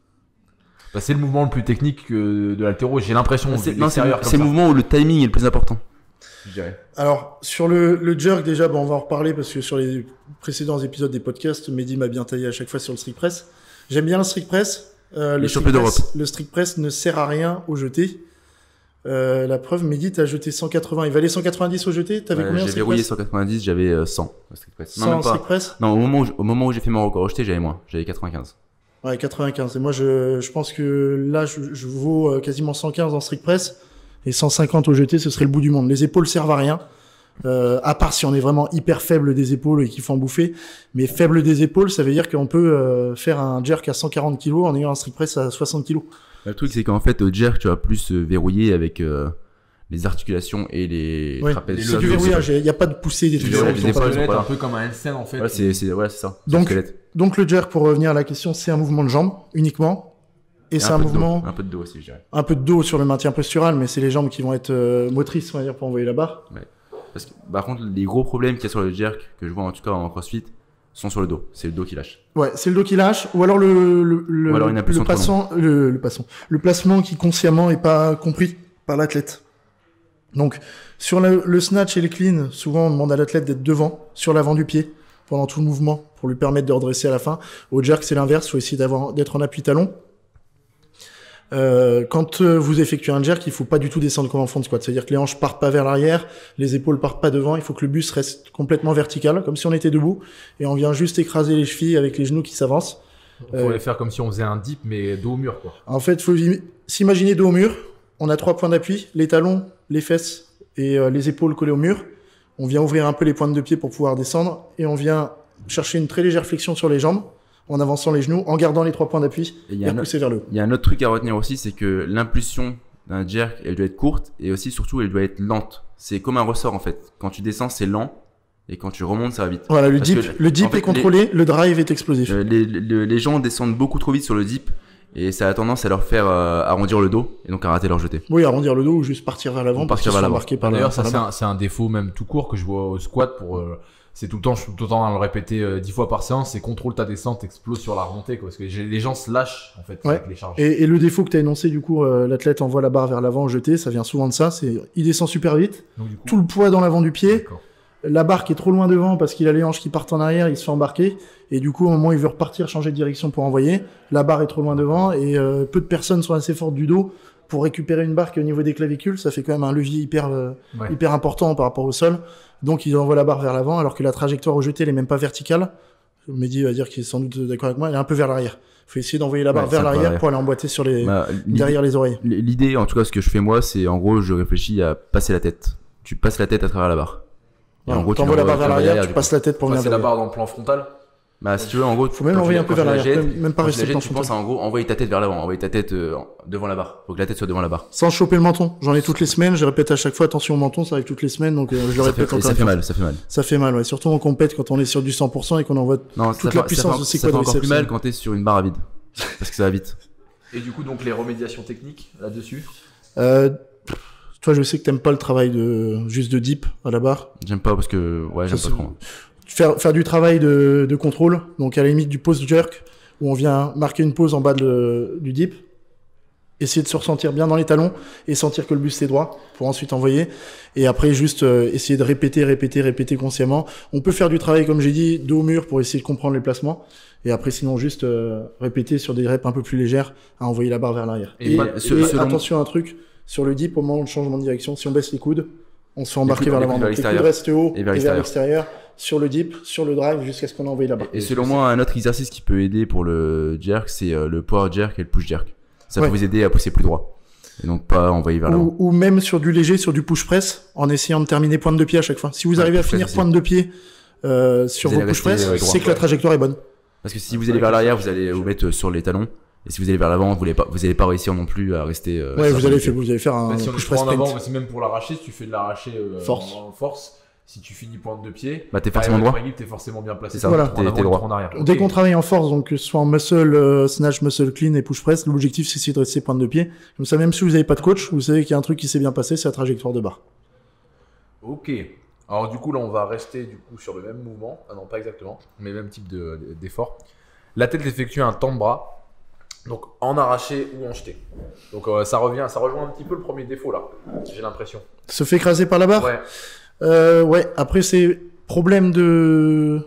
Speaker 4: Bah, c'est le mouvement le plus technique que de l'haltéro, j'ai l'impression.
Speaker 2: C'est
Speaker 4: de
Speaker 2: non, c'est
Speaker 4: l'extérieur
Speaker 2: le,
Speaker 4: comme
Speaker 2: c'est le
Speaker 4: ça.
Speaker 2: mouvement où le timing est le plus important. Je dirais.
Speaker 1: Alors, sur le, le jerk, déjà, bon, on va en reparler parce que sur les précédents épisodes des podcasts, Mehdi m'a bien taillé à chaque fois sur le strict press. J'aime bien le strict press. Euh, le,
Speaker 2: Les
Speaker 1: strict
Speaker 2: champions
Speaker 1: press le strict press ne sert à rien au jeté. Euh, la preuve, Mehdi, t'as jeté cent quatre-vingts. Il valait cent quatre-vingt-dix au jeté. T'avais
Speaker 2: Ouais,
Speaker 1: combien au
Speaker 2: j'ai
Speaker 1: strict
Speaker 2: verrouillé
Speaker 1: press
Speaker 2: cent quatre-vingt-dix, j'avais euh, cent. au strict press. Non,
Speaker 1: cent
Speaker 2: même
Speaker 1: en
Speaker 2: pas.
Speaker 1: strict press.
Speaker 2: Non, au moment où, j'- au moment où j'ai fait mon record rejeté, j'avais moins. J'avais quatre-vingt-quinze.
Speaker 1: Ouais, quatre-vingt-quinze. Et moi, je, je pense que là, je, je vaux euh, quasiment cent quinze en strict press et cent cinquante au jeté, ce serait le bout du monde. Les épaules servent à rien. Euh, à part si on est vraiment hyper faible des épaules et qu'il faut en bouffer. Mais faible des épaules, ça veut dire qu'on peut euh, faire un jerk à cent quarante kilos en ayant un strict press à soixante kilos.
Speaker 2: Le truc, c'est qu'en fait, au jerk, tu vas plus euh, verrouiller avec euh, les articulations et les
Speaker 1: Ouais.
Speaker 2: trapèzes.
Speaker 4: Les
Speaker 1: C'est
Speaker 2: Ça,
Speaker 1: du
Speaker 2: c'est-
Speaker 1: verrouillage, il n'y a pas de poussée des
Speaker 2: Tu
Speaker 1: trucs.
Speaker 2: verrouilles
Speaker 1: qui
Speaker 2: les
Speaker 1: sont pas-
Speaker 2: épaules, sont pas là.
Speaker 4: un peu comme un handstand en fait.
Speaker 2: Ouais, c'est c'est- ouais, c'est ça. C'est
Speaker 1: Donc-
Speaker 2: le squelette.
Speaker 1: Donc le jerk, pour revenir à la question, c'est un mouvement de jambe uniquement. Et,
Speaker 2: Et
Speaker 1: c'est un,
Speaker 2: peu de dos.
Speaker 1: mouvement,
Speaker 2: Un peu de dos aussi, je dirais.
Speaker 1: un peu de dos sur le maintien postural, mais c'est les jambes qui vont être euh, motrices, on va dire, pour envoyer la barre.
Speaker 2: Parce que, par contre, les gros problèmes qu'il y a sur le jerk, que je vois en tout cas en crossfit, sont sur le dos. C'est le dos qui lâche.
Speaker 1: Ouais, c'est le dos qui lâche, ou alors le le le,
Speaker 2: Ou alors une
Speaker 1: le
Speaker 2: impulsion trop
Speaker 1: passant, le, le passant, le placement qui consciemment est pas compris par l'athlète. Donc sur le, le snatch et le clean, souvent on demande à l'athlète d'être devant, sur l'avant du pied pendant tout le mouvement pour lui permettre de redresser à la fin. Au jerk, c'est l'inverse, faut essayer d'avoir d'être en appui talon. Euh, quand euh, vous effectuez un jerk, il faut pas du tout descendre comme en fond de squat. C'est-à-dire que les hanches partent pas vers l'arrière, les épaules partent pas devant. Il faut que le buste reste complètement vertical, comme si on était debout, et on vient juste écraser les chevilles avec les genoux qui s'avancent.
Speaker 4: Il faut les faire comme si on faisait un dip mais dos au mur quoi.
Speaker 1: En fait, il faut im- s'imaginer dos au mur. On a trois points d'appui, les talons, les fesses et euh, les épaules collées au mur. On vient ouvrir un peu les pointes de pied pour pouvoir descendre, et on vient chercher une très légère flexion sur les jambes en avançant les genoux, en gardant les trois points d'appui
Speaker 2: Et il y
Speaker 1: et
Speaker 2: a un
Speaker 1: repousser vers le haut.
Speaker 2: Il y a un autre truc à retenir aussi, c'est que l'impulsion d'un jerk, elle doit être courte et aussi surtout elle doit être lente. C'est comme un ressort en fait. Quand tu descends, c'est lent et quand tu remontes, ça va vite.
Speaker 1: Voilà, le
Speaker 2: Parce
Speaker 1: dip,
Speaker 2: que,
Speaker 1: le dip
Speaker 2: en fait,
Speaker 1: est contrôlé, le drive est explosif.
Speaker 2: Euh, les, les, les gens descendent beaucoup trop vite sur le dip Et ça a tendance à leur faire euh, arrondir le dos et donc à rater leur jeté.
Speaker 1: Oui, arrondir le dos ou juste partir vers l'avant.
Speaker 2: Ou partir vers l'avant.
Speaker 4: D'ailleurs, ça, c'est un, c'est un défaut même tout court que je vois au squat pour. Euh, c'est tout le temps, je suis tout le temps à le répéter euh, dix fois par séance, c'est contrôle ta descente, explose sur la remontée, quoi, parce que j'ai- les gens se lâchent en fait
Speaker 1: Ouais.
Speaker 4: avec les charges.
Speaker 1: Et, et le défaut que tu as énoncé, du coup, euh, l'athlète envoie la barre vers l'avant, jeté, ça vient souvent de ça. C'est, il descend super vite,
Speaker 4: Donc, du coup,
Speaker 1: tout le poids dans l'avant du pied,
Speaker 4: d'accord.
Speaker 1: la barre qui est trop loin devant parce qu'il a les hanches qui partent en arrière, il se fait embarquer, et du coup, au moment où il veut repartir, changer de direction pour envoyer, la barre est trop loin devant, et euh, peu de personnes sont assez fortes du dos pour récupérer une barre qui est au niveau des clavicules, ça fait quand même un levier hyper, euh,
Speaker 4: Ouais.
Speaker 1: hyper important par rapport au sol. Donc ils envoient la barre vers l'avant, alors que la trajectoire au jeté, elle est même pas verticale. Mehdi va dire qu'il est sans doute d'accord avec moi, elle est un peu vers l'arrière. Faut essayer d'envoyer la barre
Speaker 2: Ouais,
Speaker 1: vers
Speaker 2: c'est un peu
Speaker 1: l'arrière
Speaker 2: l'arrière.
Speaker 1: pour aller emboîter sur les,
Speaker 2: Bah, l'idée-
Speaker 1: derrière les oreilles.
Speaker 2: L'idée, en tout cas, ce que je fais moi, c'est en gros, je réfléchis à passer la tête. Tu passes la tête à travers la barre. Et
Speaker 1: Voilà.
Speaker 2: en gros, tu
Speaker 1: T'envoies la
Speaker 2: l'envoies-
Speaker 1: barre vers
Speaker 2: tu l'envoies
Speaker 1: l'arrière,
Speaker 2: derrière,
Speaker 1: tu
Speaker 2: du
Speaker 1: passes la tête pour venir
Speaker 4: Passer la
Speaker 1: derrière.
Speaker 4: barre dans le plan frontal.
Speaker 2: Bah, si tu veux, en gros,
Speaker 1: Faut même
Speaker 2: quand
Speaker 1: l'envoyer
Speaker 2: tu-
Speaker 1: un peu
Speaker 2: quand
Speaker 1: vers
Speaker 2: tu la
Speaker 1: l'arrière,
Speaker 2: jettes,
Speaker 1: même même pas
Speaker 2: quand tu
Speaker 1: rester
Speaker 2: la jettes,
Speaker 1: dans
Speaker 2: tu
Speaker 1: le
Speaker 2: penses à,
Speaker 1: frontal.
Speaker 2: en gros, envoyer ta tête vers l'avant, envoyer ta tête euh, devant la barre. Faut que la tête soit devant la barre.
Speaker 1: Sans choper le menton. J'en ai toutes les semaines, je répète à chaque fois, attention au menton, ça arrive toutes les semaines, donc euh, je le
Speaker 2: Ça
Speaker 1: répète
Speaker 2: fait, et
Speaker 1: encore
Speaker 2: ça
Speaker 1: une
Speaker 2: fait
Speaker 1: fois.
Speaker 2: mal, ça fait mal.
Speaker 1: Ça fait mal, ouais. Surtout en compète quand on est sur du cent pour cent et qu'on envoie
Speaker 2: Non,
Speaker 1: toute
Speaker 2: ça
Speaker 1: la
Speaker 2: fait-
Speaker 1: puissance
Speaker 2: ça
Speaker 1: de
Speaker 2: fait,
Speaker 1: ses
Speaker 2: ça fait encore
Speaker 1: quadriceps.
Speaker 2: plus mal quand t'es sur une barre à vide. Parce que ça va vite.
Speaker 4: Et du coup, donc les remédiations techniques là-dessus.
Speaker 1: Euh, toi, je sais que t'aimes pas le travail de juste de dip à la barre.
Speaker 2: J'aime pas parce que, ouais, j'aime
Speaker 1: Ça,
Speaker 2: pas
Speaker 1: c'est-
Speaker 2: trop.
Speaker 1: Faire, faire du travail de, de contrôle, donc à la limite du post jerk, où on vient marquer une pause en bas de, du dip, essayer de se ressentir bien dans les talons et sentir que le buste est droit pour ensuite envoyer. Et après, juste euh, essayer de répéter, répéter, répéter consciemment. On peut faire du travail, comme j'ai dit, dos au mur pour essayer de comprendre les placements. Et après, sinon, juste euh, répéter sur des reps un peu plus légères à envoyer la barre vers l'arrière.
Speaker 4: Et
Speaker 1: Et,
Speaker 4: pas-
Speaker 1: et
Speaker 2: ce- selon-
Speaker 1: attention à un truc, sur le dip, au moment de changement de direction, si on baisse les coudes, on se fait embarquer
Speaker 2: coudes-
Speaker 1: vers
Speaker 2: les
Speaker 1: l'avant.
Speaker 2: coudes vers
Speaker 1: Donc les coudes
Speaker 2: l'extérieur.
Speaker 1: restent haut
Speaker 2: Et
Speaker 1: et
Speaker 2: vers
Speaker 1: vers
Speaker 2: l'extérieur.
Speaker 1: l'extérieur, sur le dip, sur le drive, jusqu'à ce qu'on a envoyé la barre.
Speaker 2: Et selon moi, un autre exercice qui peut aider pour le jerk, c'est euh, le power jerk et le push jerk. Ça
Speaker 1: Ouais.
Speaker 2: peut vous aider à pousser plus droit. Et donc pas envoyer vers l'avant.
Speaker 1: Ou, ou même sur du léger, sur du push press, en essayant de terminer pointe de pied à chaque fois. Si vous
Speaker 2: Ouais,
Speaker 1: arrivez à
Speaker 2: push
Speaker 1: finir
Speaker 2: press
Speaker 1: pointe de pied euh, sur
Speaker 2: Vous
Speaker 1: vos
Speaker 2: allez
Speaker 1: push
Speaker 2: rester,
Speaker 1: press,
Speaker 2: ouais, droit.
Speaker 1: c'est que la trajectoire est bonne.
Speaker 2: Parce que si vous allez vers l'arrière, vous allez vous mettre sur les talons. Et si vous allez vers l'avant, vous allez pas, vous allez pas réussir non plus à rester. euh,
Speaker 1: Ouais,
Speaker 2: sur
Speaker 1: vous
Speaker 2: la
Speaker 1: allez,
Speaker 2: montée.
Speaker 1: faire, vous allez faire un
Speaker 4: Bah, si on est
Speaker 1: push
Speaker 4: trop
Speaker 1: press
Speaker 4: en avant,
Speaker 1: sprint.
Speaker 4: c'est même pour l'arracher, si tu fais de l'arracher euh,
Speaker 1: Force.
Speaker 4: en, en force, si tu finis pointe de pied,
Speaker 2: Bah, t'es forcément droit.
Speaker 4: tu es forcément bien placé.
Speaker 2: C'est ça,
Speaker 1: Voilà.
Speaker 4: Trop en
Speaker 2: t'es-
Speaker 4: avant
Speaker 2: t'es
Speaker 4: et
Speaker 2: droit.
Speaker 4: trop en arrière.
Speaker 1: Dès
Speaker 4: Ok.
Speaker 1: qu'on travaille en force, donc que ce soit en muscle, euh, snatch, muscle clean et push press, l'objectif c'est essayer de rester pointe de pied. Comme ça, même si vous n'avez pas de coach, vous savez qu'il y a un truc qui s'est bien passé, c'est la trajectoire de barre.
Speaker 4: Ok. Alors du coup là on va rester du coup sur le même mouvement, ah non pas exactement, mais même type de- d'effort. La tête effectue un temps de bras, donc en arraché ou en jeté. Donc euh, ça revient, ça rejoint un petit peu le premier défaut là, j'ai l'impression.
Speaker 1: Se fait écraser par la barre.
Speaker 4: Ouais.
Speaker 1: Euh, ouais, après c'est problème de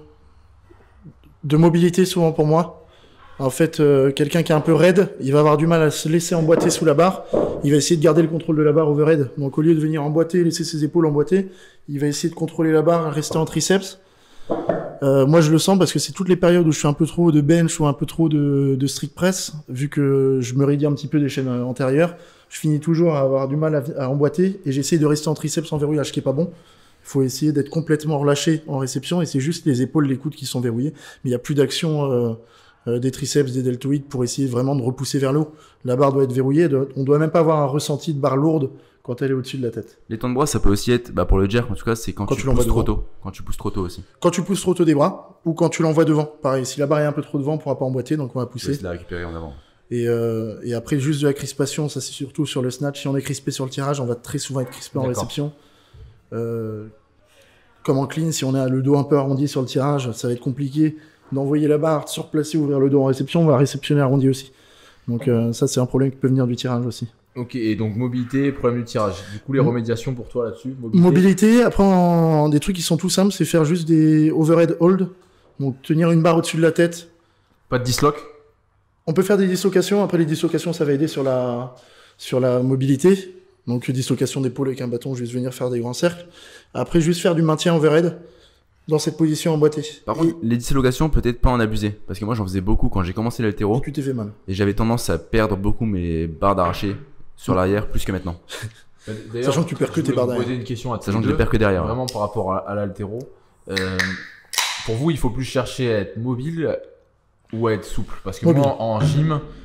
Speaker 1: de mobilité souvent pour moi. En fait, euh, quelqu'un qui est un peu raide, il va avoir du mal à se laisser emboîter sous la barre. Il va essayer de garder le contrôle de la barre overhead. Donc au lieu de venir emboîter, laisser ses épaules emboîter, il va essayer de contrôler la barre, rester en triceps. Euh, moi je le sens parce que c'est toutes les périodes où je fais un peu trop de bench ou un peu trop de, de strict press, vu que je me raidis un petit peu des chaînes euh, antérieures, je finis toujours à avoir du mal à, à emboîter et j'essaie de rester en triceps en verrouillage, ce qui est pas bon. Il faut essayer d'être complètement relâché en réception et c'est juste les épaules, les coudes qui sont verrouillés. Mais il n'y a plus d'action euh, euh, des triceps, des deltoïdes pour essayer vraiment de repousser vers le haut. La barre doit être verrouillée, doit- on doit même pas avoir un ressenti de barre lourde quand elle est au-dessus de la tête.
Speaker 2: Les temps de bras, ça peut aussi être, bah pour le jerk en tout cas, c'est quand,
Speaker 1: Quand
Speaker 2: tu,
Speaker 1: tu l'envoies
Speaker 2: pousses trop
Speaker 1: devant.
Speaker 2: tôt. Quand tu pousses trop tôt aussi.
Speaker 1: Quand tu pousses trop tôt des bras ou quand tu l'envoies devant, pareil, si la barre est un peu trop devant, on pourra pas emboîter, donc on va
Speaker 2: Tu
Speaker 1: pousser.
Speaker 2: laisses la récupérer en avant.
Speaker 1: Et, euh, et après, juste de la crispation, ça c'est surtout sur le snatch. Si on est crispé sur le tirage, on va très souvent être crispé en
Speaker 4: D'accord.
Speaker 1: réception. Euh, comme en clean, si on a le dos un peu arrondi sur le tirage, ça va être compliqué d'envoyer la barre, de se replacer, ouvrir le dos en réception, on va réceptionner arrondi aussi. Donc euh, ça c'est un problème qui peut venir du tirage aussi.
Speaker 4: Ok, et donc mobilité, problème du tirage. Du coup les
Speaker 1: Mm.
Speaker 4: remédiations pour toi là-dessus, mobilité.
Speaker 1: Mobilité, après en- des trucs qui sont tout simples, c'est faire juste des overhead hold. Donc tenir une barre au-dessus de la tête.
Speaker 4: Pas de disloc.
Speaker 1: On peut faire des dislocations. Après les dislocations, ça va aider sur la, sur la mobilité. Donc dislocation d'épaule avec un bâton, juste venir faire des grands cercles. Après, juste faire du maintien overhead dans cette position emboîtée.
Speaker 2: Par contre, les dislocations, peut-être pas en abuser. Parce que moi, j'en faisais beaucoup quand j'ai commencé
Speaker 1: Et
Speaker 2: l'haltéro.
Speaker 1: tu t'es fait mal.
Speaker 2: Et j'avais tendance à perdre beaucoup mes barres d'arraché sur l'arrière plus que maintenant.
Speaker 4: D'ailleurs,
Speaker 1: Sachant que tu perds que
Speaker 4: je
Speaker 1: tes
Speaker 4: voulais
Speaker 1: barres
Speaker 4: vous
Speaker 1: derrière.
Speaker 4: poser une question à tous
Speaker 2: Sachant
Speaker 4: les
Speaker 2: que je
Speaker 4: deux.
Speaker 2: perds que derrière.
Speaker 4: Vraiment par rapport à, à l'haltéro. Euh, pour vous, il faut plus chercher à être mobile ou à être souple. Parce que
Speaker 1: Mobile.
Speaker 4: moi, en gym,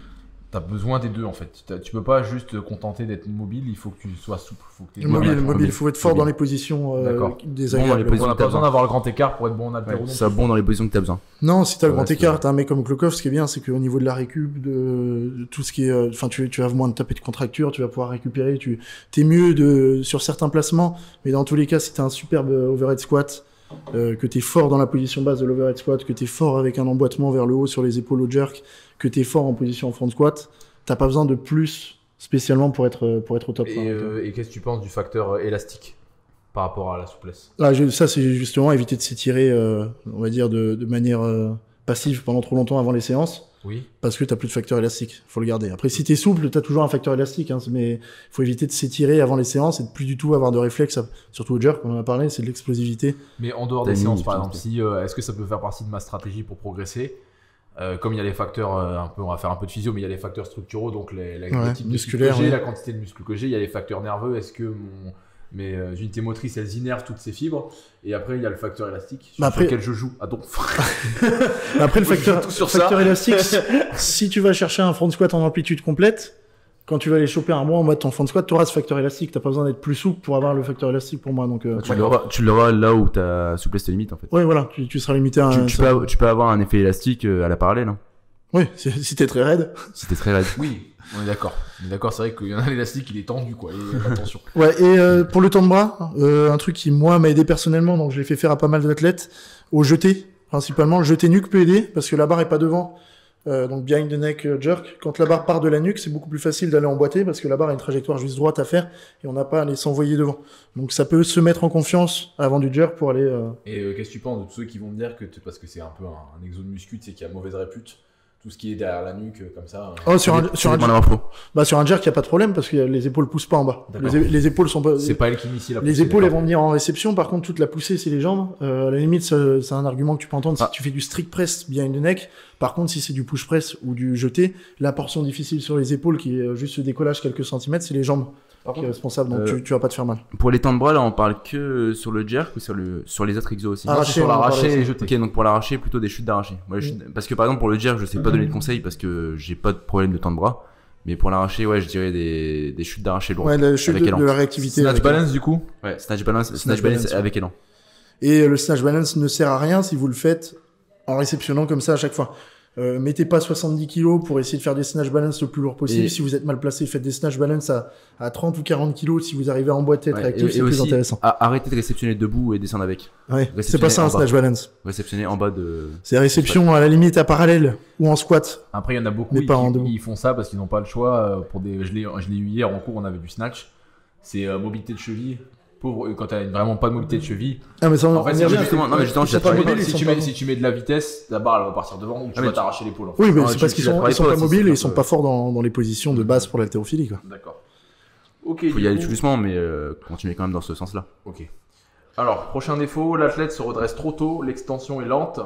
Speaker 4: T'as besoin des deux en fait. T'as- Tu peux pas juste te contenter d'être mobile, il faut que tu sois souple. Faut que t'aies-
Speaker 1: Mobile,
Speaker 2: mobile,
Speaker 1: mobile, il faut être fort
Speaker 2: mobile.
Speaker 1: dans les positions euh,
Speaker 4: D'accord.
Speaker 1: désagréables.
Speaker 2: Bon, dans les
Speaker 4: Donc,
Speaker 2: positions
Speaker 4: on n'a
Speaker 2: que
Speaker 4: pas
Speaker 2: t'as
Speaker 4: besoin
Speaker 2: besoin.
Speaker 4: d'avoir le grand écart pour être bon en altéro.
Speaker 2: Ouais,
Speaker 4: non
Speaker 2: ça
Speaker 4: plus.
Speaker 2: bon dans les positions que t'as besoin.
Speaker 1: Non, si t'as le
Speaker 2: Ouais,
Speaker 1: grand
Speaker 2: c'est
Speaker 1: écart,
Speaker 2: vrai.
Speaker 1: t'as un mec comme Klokov, ce qui est bien, c'est qu'au niveau de la récup, de, de tout ce qui est, euh, enfin, tu, tu vas moins de taper de contracture, tu vas pouvoir récupérer, tu, t'es mieux de, sur certains placements, mais dans tous les cas, si t'as un superbe euh, overhead squat, euh, que t'es fort dans la position basse de l'overhead squat, que t'es fort avec un emboîtement vers le haut sur les épaules au jerk, que t'es fort en position en front squat, t'as pas besoin de plus spécialement pour être, pour être au top. quoi.
Speaker 4: Et, euh, et qu'est-ce que tu penses du facteur euh, élastique par rapport à la souplesse?
Speaker 1: Ah, je- ça, c'est justement éviter de s'étirer, euh, on va dire, de, de manière euh, passive pendant trop longtemps avant les séances.
Speaker 4: Oui.
Speaker 1: Parce que t'as plus de facteur élastique, faut le garder. Après, si t'es souple, t'as toujours un facteur élastique, hein, mais faut éviter de s'étirer avant les séances et de plus du tout avoir de réflexe, surtout au jerk, on en a parlé, c'est de l'explosivité.
Speaker 4: Mais en dehors
Speaker 2: T'as
Speaker 4: des
Speaker 2: mis
Speaker 4: séances,
Speaker 2: une
Speaker 4: par exemple,
Speaker 2: difficulté.
Speaker 4: si, euh, est-ce que ça peut faire partie de ma stratégie pour progresser? Euh, comme il y a les facteurs, euh, un peu, on va faire un peu de physio, mais il y a les facteurs structuraux, donc les, les-
Speaker 1: Ouais,
Speaker 4: le type de
Speaker 1: musculaire,
Speaker 4: muscle que j'ai,
Speaker 1: ouais.
Speaker 4: la quantité de muscles que j'ai, il y a les facteurs nerveux, est-ce que mon, mes euh, unités motrices, elles innervent toutes ces fibres? Et après, il y a le facteur élastique, sur
Speaker 1: Bah après-
Speaker 4: lequel je joue à donf.
Speaker 1: Après, le
Speaker 4: Moi, je
Speaker 1: facteur,
Speaker 4: joue tout sur
Speaker 1: facteur
Speaker 4: ça.
Speaker 1: élastique, si- si tu vas chercher un front squat en amplitude complète, quand tu vas aller choper un mois en bas de ton front squat, tu auras ce facteur élastique, t'as pas besoin d'être plus souple pour avoir le facteur élastique pour moi, donc, euh,
Speaker 2: Tu l'auras, tu l'auras là où ta souplesse te limite en fait.
Speaker 1: ouais, voilà, tu, tu seras limité à un,
Speaker 2: Tu, tu, peux, tu peux avoir un effet élastique euh, à la parallèle, hein,
Speaker 1: oui, si, si t'es très raide.
Speaker 2: si t'es très raide.
Speaker 4: Oui, on est d'accord. On est d'accord, c'est vrai qu'il y en a l'élastique, il est tendu, quoi. Et attention.
Speaker 1: Ouais, et euh, pour le temps de bras, euh, un truc qui moi m'a aidé personnellement, donc je l'ai fait faire à pas mal d'athlètes, au jeté, principalement le jeté nuque peut aider parce que la barre est pas devant, euh, donc behind the neck euh, jerk. Quand la barre part de la nuque, c'est beaucoup plus facile d'aller emboîter parce que la barre a une trajectoire juste droite à faire et on n'a pas à aller s'envoyer devant. Donc ça peut se mettre en confiance avant du jerk pour aller. Euh...
Speaker 4: Et euh, qu'est-ce que tu penses de tous ceux qui vont me dire que, t- parce que c'est un peu un, un exo de muscu, tu sais, qui a mauvaise répute, tout ce qui est derrière la nuque, euh, comme ça. euh,
Speaker 1: Oh, sur un,
Speaker 2: Ça
Speaker 1: sur un,
Speaker 2: dépend de l'info.
Speaker 1: bah sur un jerk, y a pas de problème parce que les épaules poussent pas en bas.
Speaker 4: D'accord.
Speaker 1: Les, é- les épaules sont pas.
Speaker 4: c'est pas elle qui initie la
Speaker 1: Les
Speaker 4: poussée,
Speaker 1: épaules, elles
Speaker 4: d'accord.
Speaker 1: vont venir en réception. Par contre, toute la poussée, c'est les jambes. Euh, à la limite, ça- c'est un argument que tu peux entendre
Speaker 2: Ah.
Speaker 1: si tu fais du strict press behind the neck. Par contre, si c'est du push press ou du jeté, la portion difficile sur les épaules, qui est euh, juste ce décollage quelques centimètres, c'est les jambes
Speaker 4: Par
Speaker 1: qui est
Speaker 4: contre,
Speaker 1: responsable. Donc,
Speaker 2: euh,
Speaker 1: tu, tu vas pas te faire mal.
Speaker 2: Pour les temps de bras, là, on parle que sur le jerk ou sur, le, sur les autres exos aussi?
Speaker 1: Ah,
Speaker 4: non, c'est
Speaker 1: arraché,
Speaker 4: sur
Speaker 1: on en
Speaker 4: l'arraché
Speaker 1: parlait
Speaker 4: et
Speaker 1: aussi.
Speaker 4: jeté.
Speaker 2: Ok, donc pour l'arracher, plutôt des chutes d'arraché. Moi, les chutes- Parce que par exemple, pour le jerk, je sais pas donner de conseils parce que j'ai pas de problème de temps de bras. Mais pour l'arracher, ouais, je dirais des, des chutes d'arraché lourdes.
Speaker 1: Ouais, la chute
Speaker 2: avec
Speaker 1: de,
Speaker 2: élan.
Speaker 1: de la réactivité.
Speaker 4: Snatch
Speaker 1: avec-
Speaker 4: balance, du coup.
Speaker 2: Ouais, snatch balance, snatch,
Speaker 1: Snatch
Speaker 2: balance,
Speaker 1: balance,
Speaker 2: avec élan.
Speaker 1: Et euh, le snatch balance ne sert à rien si vous le faites en réceptionnant comme ça à chaque fois. Euh, mettez pas soixante-dix kilos pour essayer de faire des snatch balance le plus lourd possible.
Speaker 2: Et-
Speaker 1: Si vous êtes mal placé, faites des snatch balance à, à trente ou quarante kilos. Si vous arrivez à emboîter, être
Speaker 2: Ouais,
Speaker 1: réactif,
Speaker 2: et,
Speaker 1: c'est
Speaker 2: et
Speaker 1: plus
Speaker 2: aussi,
Speaker 1: intéressant.
Speaker 2: a- arrêtez de réceptionner debout et descendre avec.
Speaker 1: Ouais, c'est
Speaker 2: réceptionner
Speaker 1: pas ça un
Speaker 2: en bas.
Speaker 1: snatch balance.
Speaker 2: Réceptionner en bas de.
Speaker 1: C'est réception à la limite à parallèle ou en squat.
Speaker 4: Après, il y en a beaucoup
Speaker 1: Mais
Speaker 4: ils,
Speaker 1: pas en
Speaker 4: qui-
Speaker 1: debout.
Speaker 4: ils font ça parce qu'ils n'ont pas le choix. euh, Pour des, je l'ai je l'ai eu hier en cours, on avait du snatch. C'est euh, mobilité de cheville. Pauvre, euh, quand t'as vraiment pas de mobilité de cheville.
Speaker 1: Ah mais ça, on,
Speaker 4: En fait,
Speaker 1: on y
Speaker 4: c'est
Speaker 1: revient.
Speaker 2: justement- non, mais justement,
Speaker 1: Ils sont
Speaker 2: j'ai
Speaker 1: pas
Speaker 2: travaillé-
Speaker 1: mobiles, ils
Speaker 4: si,
Speaker 1: sont
Speaker 4: tu
Speaker 1: pas
Speaker 4: mets, si tu mets de la vitesse, la barre elle va partir devant ou tu
Speaker 2: Ah,
Speaker 4: vas
Speaker 2: mais tu-
Speaker 4: t'arracher l'épaule. En fait.
Speaker 1: Oui, mais
Speaker 2: Ah,
Speaker 1: c'est
Speaker 2: tu-
Speaker 1: parce
Speaker 2: tu
Speaker 1: qu'ils
Speaker 2: la
Speaker 1: sont,
Speaker 2: travailles
Speaker 1: ils sont
Speaker 2: pas
Speaker 1: pas
Speaker 2: aussi,
Speaker 1: mobiles
Speaker 2: c'est
Speaker 1: et
Speaker 2: un
Speaker 1: ils sont
Speaker 2: peu-
Speaker 1: pas forts dans, dans les positions de base pour l'haltérophilie, quoi.
Speaker 4: D'accord. Ok.
Speaker 2: Faut
Speaker 4: du
Speaker 2: y aller
Speaker 4: coup-
Speaker 2: tout doucement, mais euh, continuer quand même dans ce sens-là.
Speaker 4: Ok. Alors, prochain défaut, l'athlète se redresse trop tôt, l'extension est lente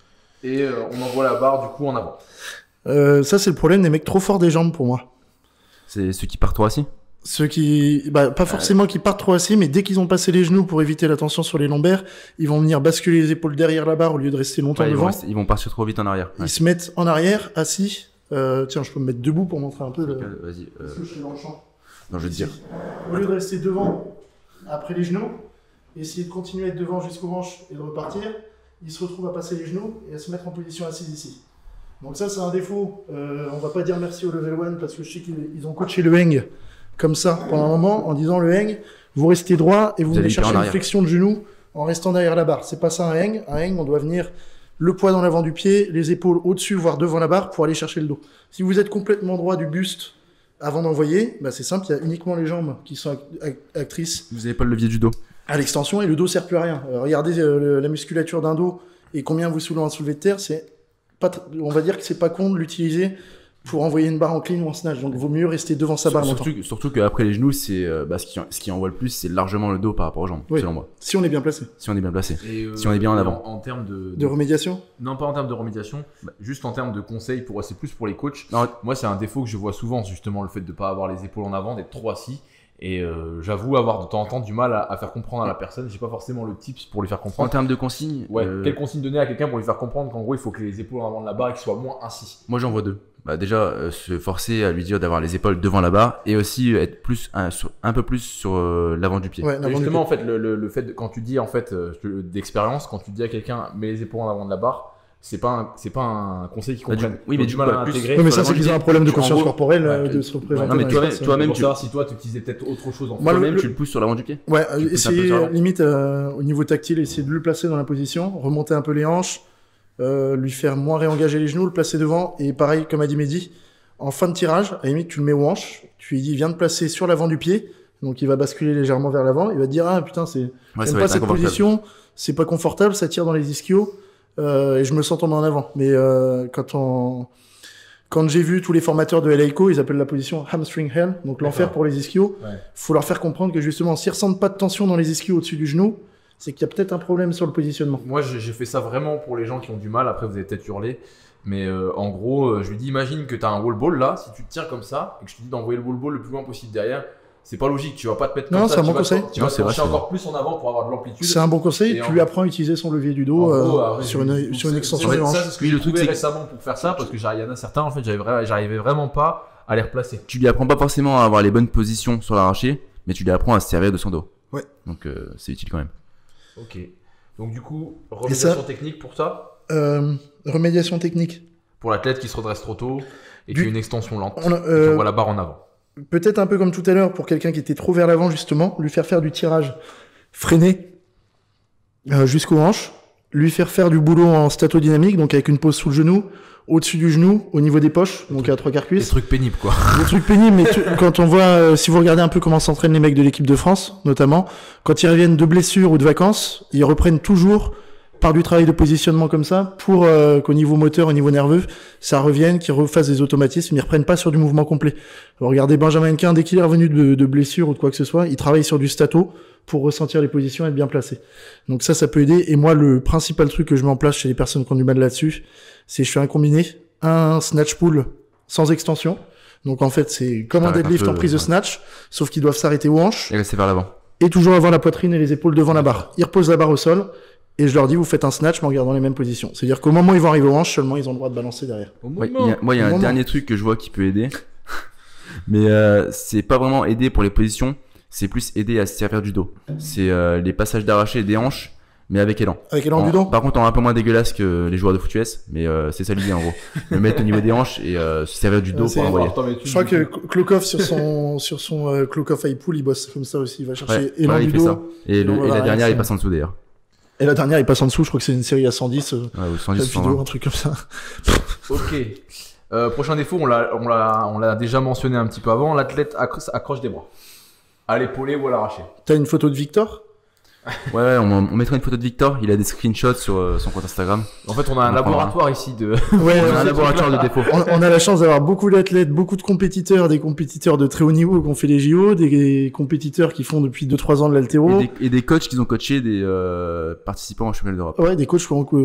Speaker 4: et euh, on envoie la barre du coup en avant.
Speaker 1: Euh, ça, c'est le problème des mecs trop forts des jambes pour moi.
Speaker 2: C'est ceux qui partent trop assis.
Speaker 1: Ceux qui, bah, pas forcément qui partent trop assis, mais dès qu'ils ont passé les genoux pour éviter la tension sur les lombaires, ils vont venir basculer les épaules derrière la barre au lieu de rester longtemps
Speaker 2: Ouais, ils, vont
Speaker 1: devant.
Speaker 2: rester- ils vont partir trop vite en arrière. Ouais.
Speaker 1: Ils se mettent en arrière, assis. Euh, tiens, je peux me mettre debout pour montrer un peu le...
Speaker 2: Euh, Vas-y. euh,
Speaker 1: Parce que je suis dans le champ.
Speaker 2: Non, je vais te dire.
Speaker 1: Au lieu de rester devant, après les genoux, essayer de continuer à être devant jusqu'aux hanches et de repartir, ils se retrouvent à passer les genoux et à se mettre en position assise ici. Donc ça, c'est un défaut. Euh, on va pas dire merci au level one parce que je sais qu'ils ils ont coaché le hang comme ça pendant un moment en disant le hang, vous restez droit et vous,
Speaker 2: Vous
Speaker 1: venez
Speaker 2: allez hyper
Speaker 1: chercher
Speaker 2: en
Speaker 1: une
Speaker 2: arrière.
Speaker 1: flexion de genou en restant derrière la barre. C'est pas ça un hang. Un hang, on doit venir le poids dans l'avant du pied, les épaules au-dessus, voire devant la barre pour aller chercher le dos. Si vous êtes complètement droit du buste avant d'envoyer, bah c'est simple, il y a uniquement les jambes qui sont act- act- actrices
Speaker 2: Vous avez pas le levier du dos.
Speaker 1: à l'extension et le dos sert plus à rien. Euh, regardez euh, le- la musculature d'un dos et combien vous soulevez en soulevé de terre, c'est pas, tr- on va dire que c'est pas con de l'utiliser pour envoyer une barre en clean ou en snatch. Donc vaut mieux rester devant sa barre longtemps.
Speaker 2: Surtout, surtout qu'après les genoux, c'est euh, bah, ce, qui, ce qui envoie le plus, c'est largement le dos par rapport aux jambes,
Speaker 1: Oui.
Speaker 2: selon moi.
Speaker 1: Si on est bien placé.
Speaker 2: Si on est bien placé.
Speaker 4: Et, euh,
Speaker 2: Si on est bien en avant.
Speaker 4: En, en termes de,
Speaker 1: De remédiation.
Speaker 4: non pas en termes de remédiation, bah, juste en termes de conseils pour c'est plus pour les coachs.
Speaker 2: Non,
Speaker 4: Moi c'est un défaut que je vois souvent justement le fait de pas avoir les épaules en avant, d'être trop assis Et euh, j'avoue avoir de temps en temps du mal à, à faire comprendre à la personne. J'ai pas forcément le tips pour lui faire
Speaker 2: En
Speaker 4: comprendre.
Speaker 2: termes de consignes,
Speaker 4: Ouais,
Speaker 2: euh,
Speaker 4: quelle consigne donner à quelqu'un pour lui faire comprendre qu'en gros il faut que les épaules en avant de la barre et qu'ils soient moins ainsi.
Speaker 2: moi j'en vois deux. Bah déjà, euh, se forcer à lui dire d'avoir les épaules devant la barre et aussi euh, être plus un, sur- un peu plus sur euh, l'avant du pied.
Speaker 1: Ouais,
Speaker 4: Et
Speaker 1: l'avant du
Speaker 4: justement,
Speaker 1: pied.
Speaker 4: en fait, le, le, le fait de, quand tu dis en fait euh, que- d'expérience, quand tu dis à quelqu'un mets les épaules en avant de la barre, c'est pas un, c'est pas un conseil qu'ils
Speaker 2: Bah, du-
Speaker 4: comprennent.
Speaker 2: oui,
Speaker 4: Ils
Speaker 2: mais
Speaker 4: ont
Speaker 2: du
Speaker 4: du
Speaker 2: coup,
Speaker 4: mal à
Speaker 2: bah, plus-
Speaker 4: intégrer.
Speaker 1: Ouais, mais
Speaker 2: sur
Speaker 1: ça,
Speaker 2: l'avant
Speaker 1: c'est
Speaker 2: du
Speaker 1: qu'ils ont
Speaker 2: pied,
Speaker 1: un problème de
Speaker 2: tu- en
Speaker 1: conscience
Speaker 2: gros-
Speaker 1: corporelle
Speaker 4: Ouais,
Speaker 1: euh, de
Speaker 4: tu-
Speaker 1: se représenter.
Speaker 2: non, mais
Speaker 1: dans
Speaker 2: toi-même-
Speaker 1: l'espace,
Speaker 2: toi-même,
Speaker 1: euh.
Speaker 4: C'est pour
Speaker 2: tu-
Speaker 4: savoir si toi tu utilisais peut-être autre chose en fait.
Speaker 1: Moi, le-
Speaker 2: Toi-même,
Speaker 1: le-
Speaker 2: tu le pousses sur l'avant du pied.
Speaker 1: Ouais,
Speaker 2: Tu pousses un peu
Speaker 1: essayer
Speaker 2: sur l'avant.
Speaker 1: limite euh, au niveau tactile, essayer de le placer dans la position, remonter un peu les hanches, euh, lui faire moins réengager les genoux, le placer devant, et pareil, comme a dit Mehdi, en fin de tirage, à la limite, tu le mets aux hanches, tu lui dis viens te placer sur l'avant du pied, donc il va basculer légèrement vers l'avant, il va te dire ah putain c'est
Speaker 2: Ouais, ça
Speaker 1: j'aime
Speaker 2: va
Speaker 1: pas
Speaker 2: être
Speaker 1: cette
Speaker 2: inconfortable.
Speaker 1: position, c'est pas confortable, ça tire dans les ischios, euh, et je me sens tomber en avant. Mais euh, quand on quand j'ai vu tous les formateurs de L A C O, ils appellent la position hamstring hell, donc l'enfer
Speaker 4: D'accord.
Speaker 1: pour les ischios.
Speaker 4: Ouais.
Speaker 1: Faut leur faire comprendre que justement, s'ils ressentent pas de tension dans les ischios au-dessus du genou, c'est qu'il y a peut-être un problème sur le positionnement.
Speaker 4: Moi, j'ai j'ai fait ça vraiment pour les gens qui ont du mal. Après, vous avez peut-être hurlé. Mais euh, en gros, euh, je lui dis imagine que tu as un wall ball là. Si tu te tiens comme ça et que je te dis d'envoyer le wall ball le plus loin possible derrière, c'est pas logique. Tu vas pas te mettre comme
Speaker 1: Non,
Speaker 4: ça.
Speaker 1: c'est un
Speaker 4: tu
Speaker 1: bon
Speaker 4: vas
Speaker 1: conseil.
Speaker 4: te- Tu
Speaker 2: Non,
Speaker 4: vas te
Speaker 2: c'est vrai,
Speaker 4: pencher
Speaker 2: c'est
Speaker 4: encore plus en avant pour avoir de l'amplitude.
Speaker 1: C'est un bon conseil,
Speaker 4: Et
Speaker 1: tu
Speaker 4: en-
Speaker 1: lui apprends à utiliser son levier du dos
Speaker 4: En
Speaker 1: euh,
Speaker 4: gros, après,
Speaker 1: sur,
Speaker 4: j'ai-
Speaker 1: une, sur une
Speaker 4: c'est-
Speaker 1: extension
Speaker 4: c'est-
Speaker 1: de
Speaker 4: Ça,
Speaker 1: hanche.
Speaker 4: c'est ce que
Speaker 2: Oui,
Speaker 4: j'ai
Speaker 2: le truc,
Speaker 4: trouvé
Speaker 2: c'est que-
Speaker 4: récemment pour faire ça parce que j'arri- il y en a certains, en fait, j'avais vra- j'arrivais vraiment pas à les replacer.
Speaker 2: Tu lui apprends pas forcément à avoir les bonnes positions sur l'arraché, mais tu lui apprends à se servir de son dos.
Speaker 1: Ouais.
Speaker 2: Donc euh, c'est utile quand même.
Speaker 4: Ok. Donc, du coup, remédiation
Speaker 1: ça-
Speaker 4: technique pour ça
Speaker 1: Euh, remédiation technique.
Speaker 4: pour l'athlète qui se redresse trop tôt et
Speaker 1: Du-
Speaker 4: qui a une extension lente.
Speaker 1: On a,
Speaker 4: Et qui
Speaker 1: euh,
Speaker 4: envoie la barre en avant.
Speaker 1: Peut-être un peu comme tout à l'heure, pour quelqu'un qui était trop vers l'avant, justement, lui faire faire du tirage freiné euh, jusqu'aux hanches, lui faire faire du boulot en statodynamique, donc avec une pose sous le genou, au-dessus du genou, au niveau des poches, donc à trois quarts
Speaker 4: Des
Speaker 1: cuisses.
Speaker 4: trucs pénibles, quoi.
Speaker 1: Des trucs pénibles, mais tu- quand on voit, euh, si vous regardez un peu comment s'entraînent les mecs de l'équipe de France, notamment, quand ils reviennent de blessures ou de vacances, ils reprennent toujours par du travail de positionnement comme ça, pour euh, qu'au niveau moteur, au niveau nerveux, ça revienne, qu'ils refassent des automatismes, ils reprennent pas sur du mouvement complet. Alors, regardez Benjamin Hennequin, dès qu'il est revenu de, de blessure ou de quoi que ce soit, il travaille sur du stato pour ressentir les positions et être bien placé. Donc ça, ça peut aider. Et moi, le principal truc que je mets en place chez les personnes qui ont du mal là-dessus, c'est je fais un combiné, un snatch pull sans extension. Donc en fait, c'est comme un
Speaker 2: T'arrêtes un
Speaker 1: deadlift
Speaker 2: peu,
Speaker 1: en prise de
Speaker 2: ouais.
Speaker 1: snatch, sauf qu'ils doivent s'arrêter aux hanches
Speaker 2: Et rester vers l'avant.
Speaker 1: et toujours avoir la poitrine et les épaules devant la barre. Ils reposent la barre au sol et je leur dis vous faites un snatch mais en gardant les mêmes positions. C'est-à-dire qu'au moment où ils vont arriver aux hanches, seulement ils ont le droit de balancer derrière.
Speaker 4: Au
Speaker 2: Ouais,
Speaker 4: moment.
Speaker 2: il y a- moi, il y a
Speaker 1: Au
Speaker 2: un
Speaker 1: moment.
Speaker 2: dernier truc que je vois qui peut aider. Mais euh, c'est pas vraiment aider pour les positions, c'est plus aider à se servir du dos. C'est euh, les passages d'arraché des hanches, mais avec élan.
Speaker 1: Avec élan
Speaker 2: En-
Speaker 1: du dos.
Speaker 2: Par contre, en un peu moins dégueulasse que les joueurs de foot U S, mais euh, c'est ça l'idée en gros. Le mettre au niveau des hanches et euh, se servir du dos
Speaker 1: Ouais, c'est-
Speaker 2: pour envoyer.
Speaker 1: Je crois que Klokov sur son sur son euh, Klokov high pull, il bosse comme ça aussi. Il va chercher
Speaker 2: Ouais,
Speaker 1: élan
Speaker 2: ouais, il
Speaker 1: du
Speaker 2: fait
Speaker 1: dos.
Speaker 2: ça. Et, le-
Speaker 1: on va
Speaker 2: et
Speaker 1: voir
Speaker 2: la
Speaker 1: rien,
Speaker 2: dernière,
Speaker 1: c'est-
Speaker 2: il passe en dessous d'ailleurs.
Speaker 1: Et la dernière, il passe en dessous. Je crois que c'est une série à cent dix. Euh,
Speaker 2: Ouais, ou cent
Speaker 1: la
Speaker 2: dix, cent
Speaker 1: vidéo,
Speaker 2: vingt.
Speaker 1: un truc comme ça.
Speaker 4: Ok. Euh, prochain défaut, on l'a, on l'a, on l'a déjà mentionné un petit peu avant. L'athlète accro- accroche des bras. À l'épaulé ou à l'arraché.
Speaker 1: T'as une photo de Victor?
Speaker 2: Ouais, ouais, on, on mettra une photo de Victor. Il a des screenshots sur euh, son compte Instagram.
Speaker 4: En fait, on a un
Speaker 2: On
Speaker 4: laboratoire ici de.
Speaker 1: Ouais.
Speaker 2: On a un
Speaker 1: on-
Speaker 2: laboratoire de défauts.
Speaker 1: on, on a la chance d'avoir beaucoup d'athlètes, beaucoup de compétiteurs, des compétiteurs de très haut niveau qui ont fait les J O, des compétiteurs qui font depuis deux trois ans de l'haltéro.
Speaker 2: Et des, et des coachs qui ont coaché des euh, participants au championnat d'Europe.
Speaker 1: Ouais, des coachs qui ont...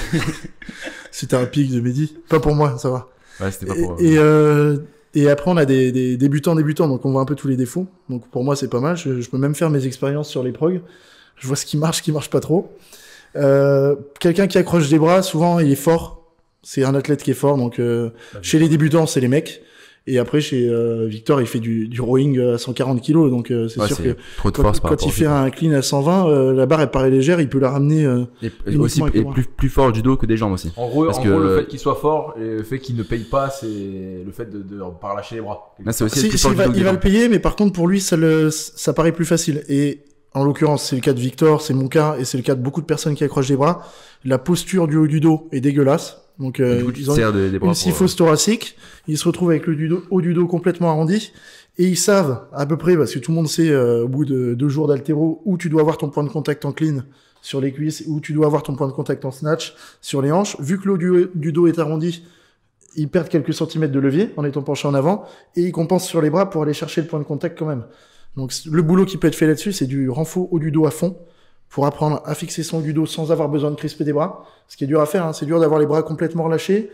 Speaker 1: C'était un pic de Mehdi. Pas pour moi, ça va.
Speaker 2: Ouais, c'était pas
Speaker 1: Et,
Speaker 2: pour. euh,
Speaker 1: et, euh, et après, on a des, des débutants, débutants, donc on voit un peu tous les défauts. Donc pour moi, c'est pas mal. Je, je peux même faire mes expériences sur les progs. Je vois ce qui marche, ce qui marche pas trop. Euh, quelqu'un qui accroche des bras, souvent, il est fort. C'est un athlète qui est fort. Donc euh, chez les débutants, c'est les mecs. Et après, chez euh, Victor, il fait du, du rowing à cent quarante kilos. Donc euh, c'est
Speaker 2: ouais,
Speaker 1: sûr
Speaker 2: c'est
Speaker 1: que
Speaker 2: trop de
Speaker 1: quand,
Speaker 2: force par
Speaker 1: quand
Speaker 2: rapport
Speaker 1: il
Speaker 2: au
Speaker 1: fait
Speaker 2: judo.
Speaker 1: un clean à cent vingt, euh, la barre, elle paraît légère. Il peut la ramener... euh,
Speaker 2: Et, et
Speaker 1: uniquement
Speaker 2: aussi
Speaker 1: avec
Speaker 2: et
Speaker 1: les bras.
Speaker 2: plus, plus fort du dos que des jambes aussi.
Speaker 4: En gros,
Speaker 2: Parce
Speaker 4: en
Speaker 2: que-
Speaker 4: gros, le fait qu'il soit fort et le fait qu'il ne paye pas, c'est le fait de, de pas relâcher les bras.
Speaker 2: Là, c'est aussi
Speaker 1: Si,
Speaker 2: être plus
Speaker 1: si,
Speaker 2: fort
Speaker 1: il
Speaker 2: du
Speaker 1: va,
Speaker 2: dos que
Speaker 1: il
Speaker 2: des
Speaker 1: va le
Speaker 2: jambes.
Speaker 1: payer, mais par contre, pour lui, ça, le, ça paraît plus facile. Et en l'occurrence, c'est le cas de Victor, c'est mon cas, et c'est le cas de beaucoup de personnes qui accrochent des bras. La posture du haut du dos est dégueulasse. Donc, euh,
Speaker 2: Du coup, tu
Speaker 1: ils
Speaker 2: te
Speaker 1: ont
Speaker 2: sers des, des bras
Speaker 1: une
Speaker 2: pour,
Speaker 1: syphose thoracique. Ils se retrouvent avec le du dos- haut du dos complètement arrondi. Et ils savent, à peu près, parce que tout le monde sait, euh, au bout de deux jours d'haltéro, où tu dois avoir ton point de contact en clean sur les cuisses, où tu dois avoir ton point de contact en snatch sur les hanches. Vu que le haut du, du dos est arrondi, ils perdent quelques centimètres de levier en étant penchés en avant, et ils compensent sur les bras pour aller chercher le point de contact quand même. Donc le boulot qui peut être fait là-dessus, c'est du renfort haut du dos à fond, pour apprendre à fixer son haut du dos sans avoir besoin de crisper des bras. Ce qui est dur à faire, hein, c'est dur d'avoir les bras complètement relâchés,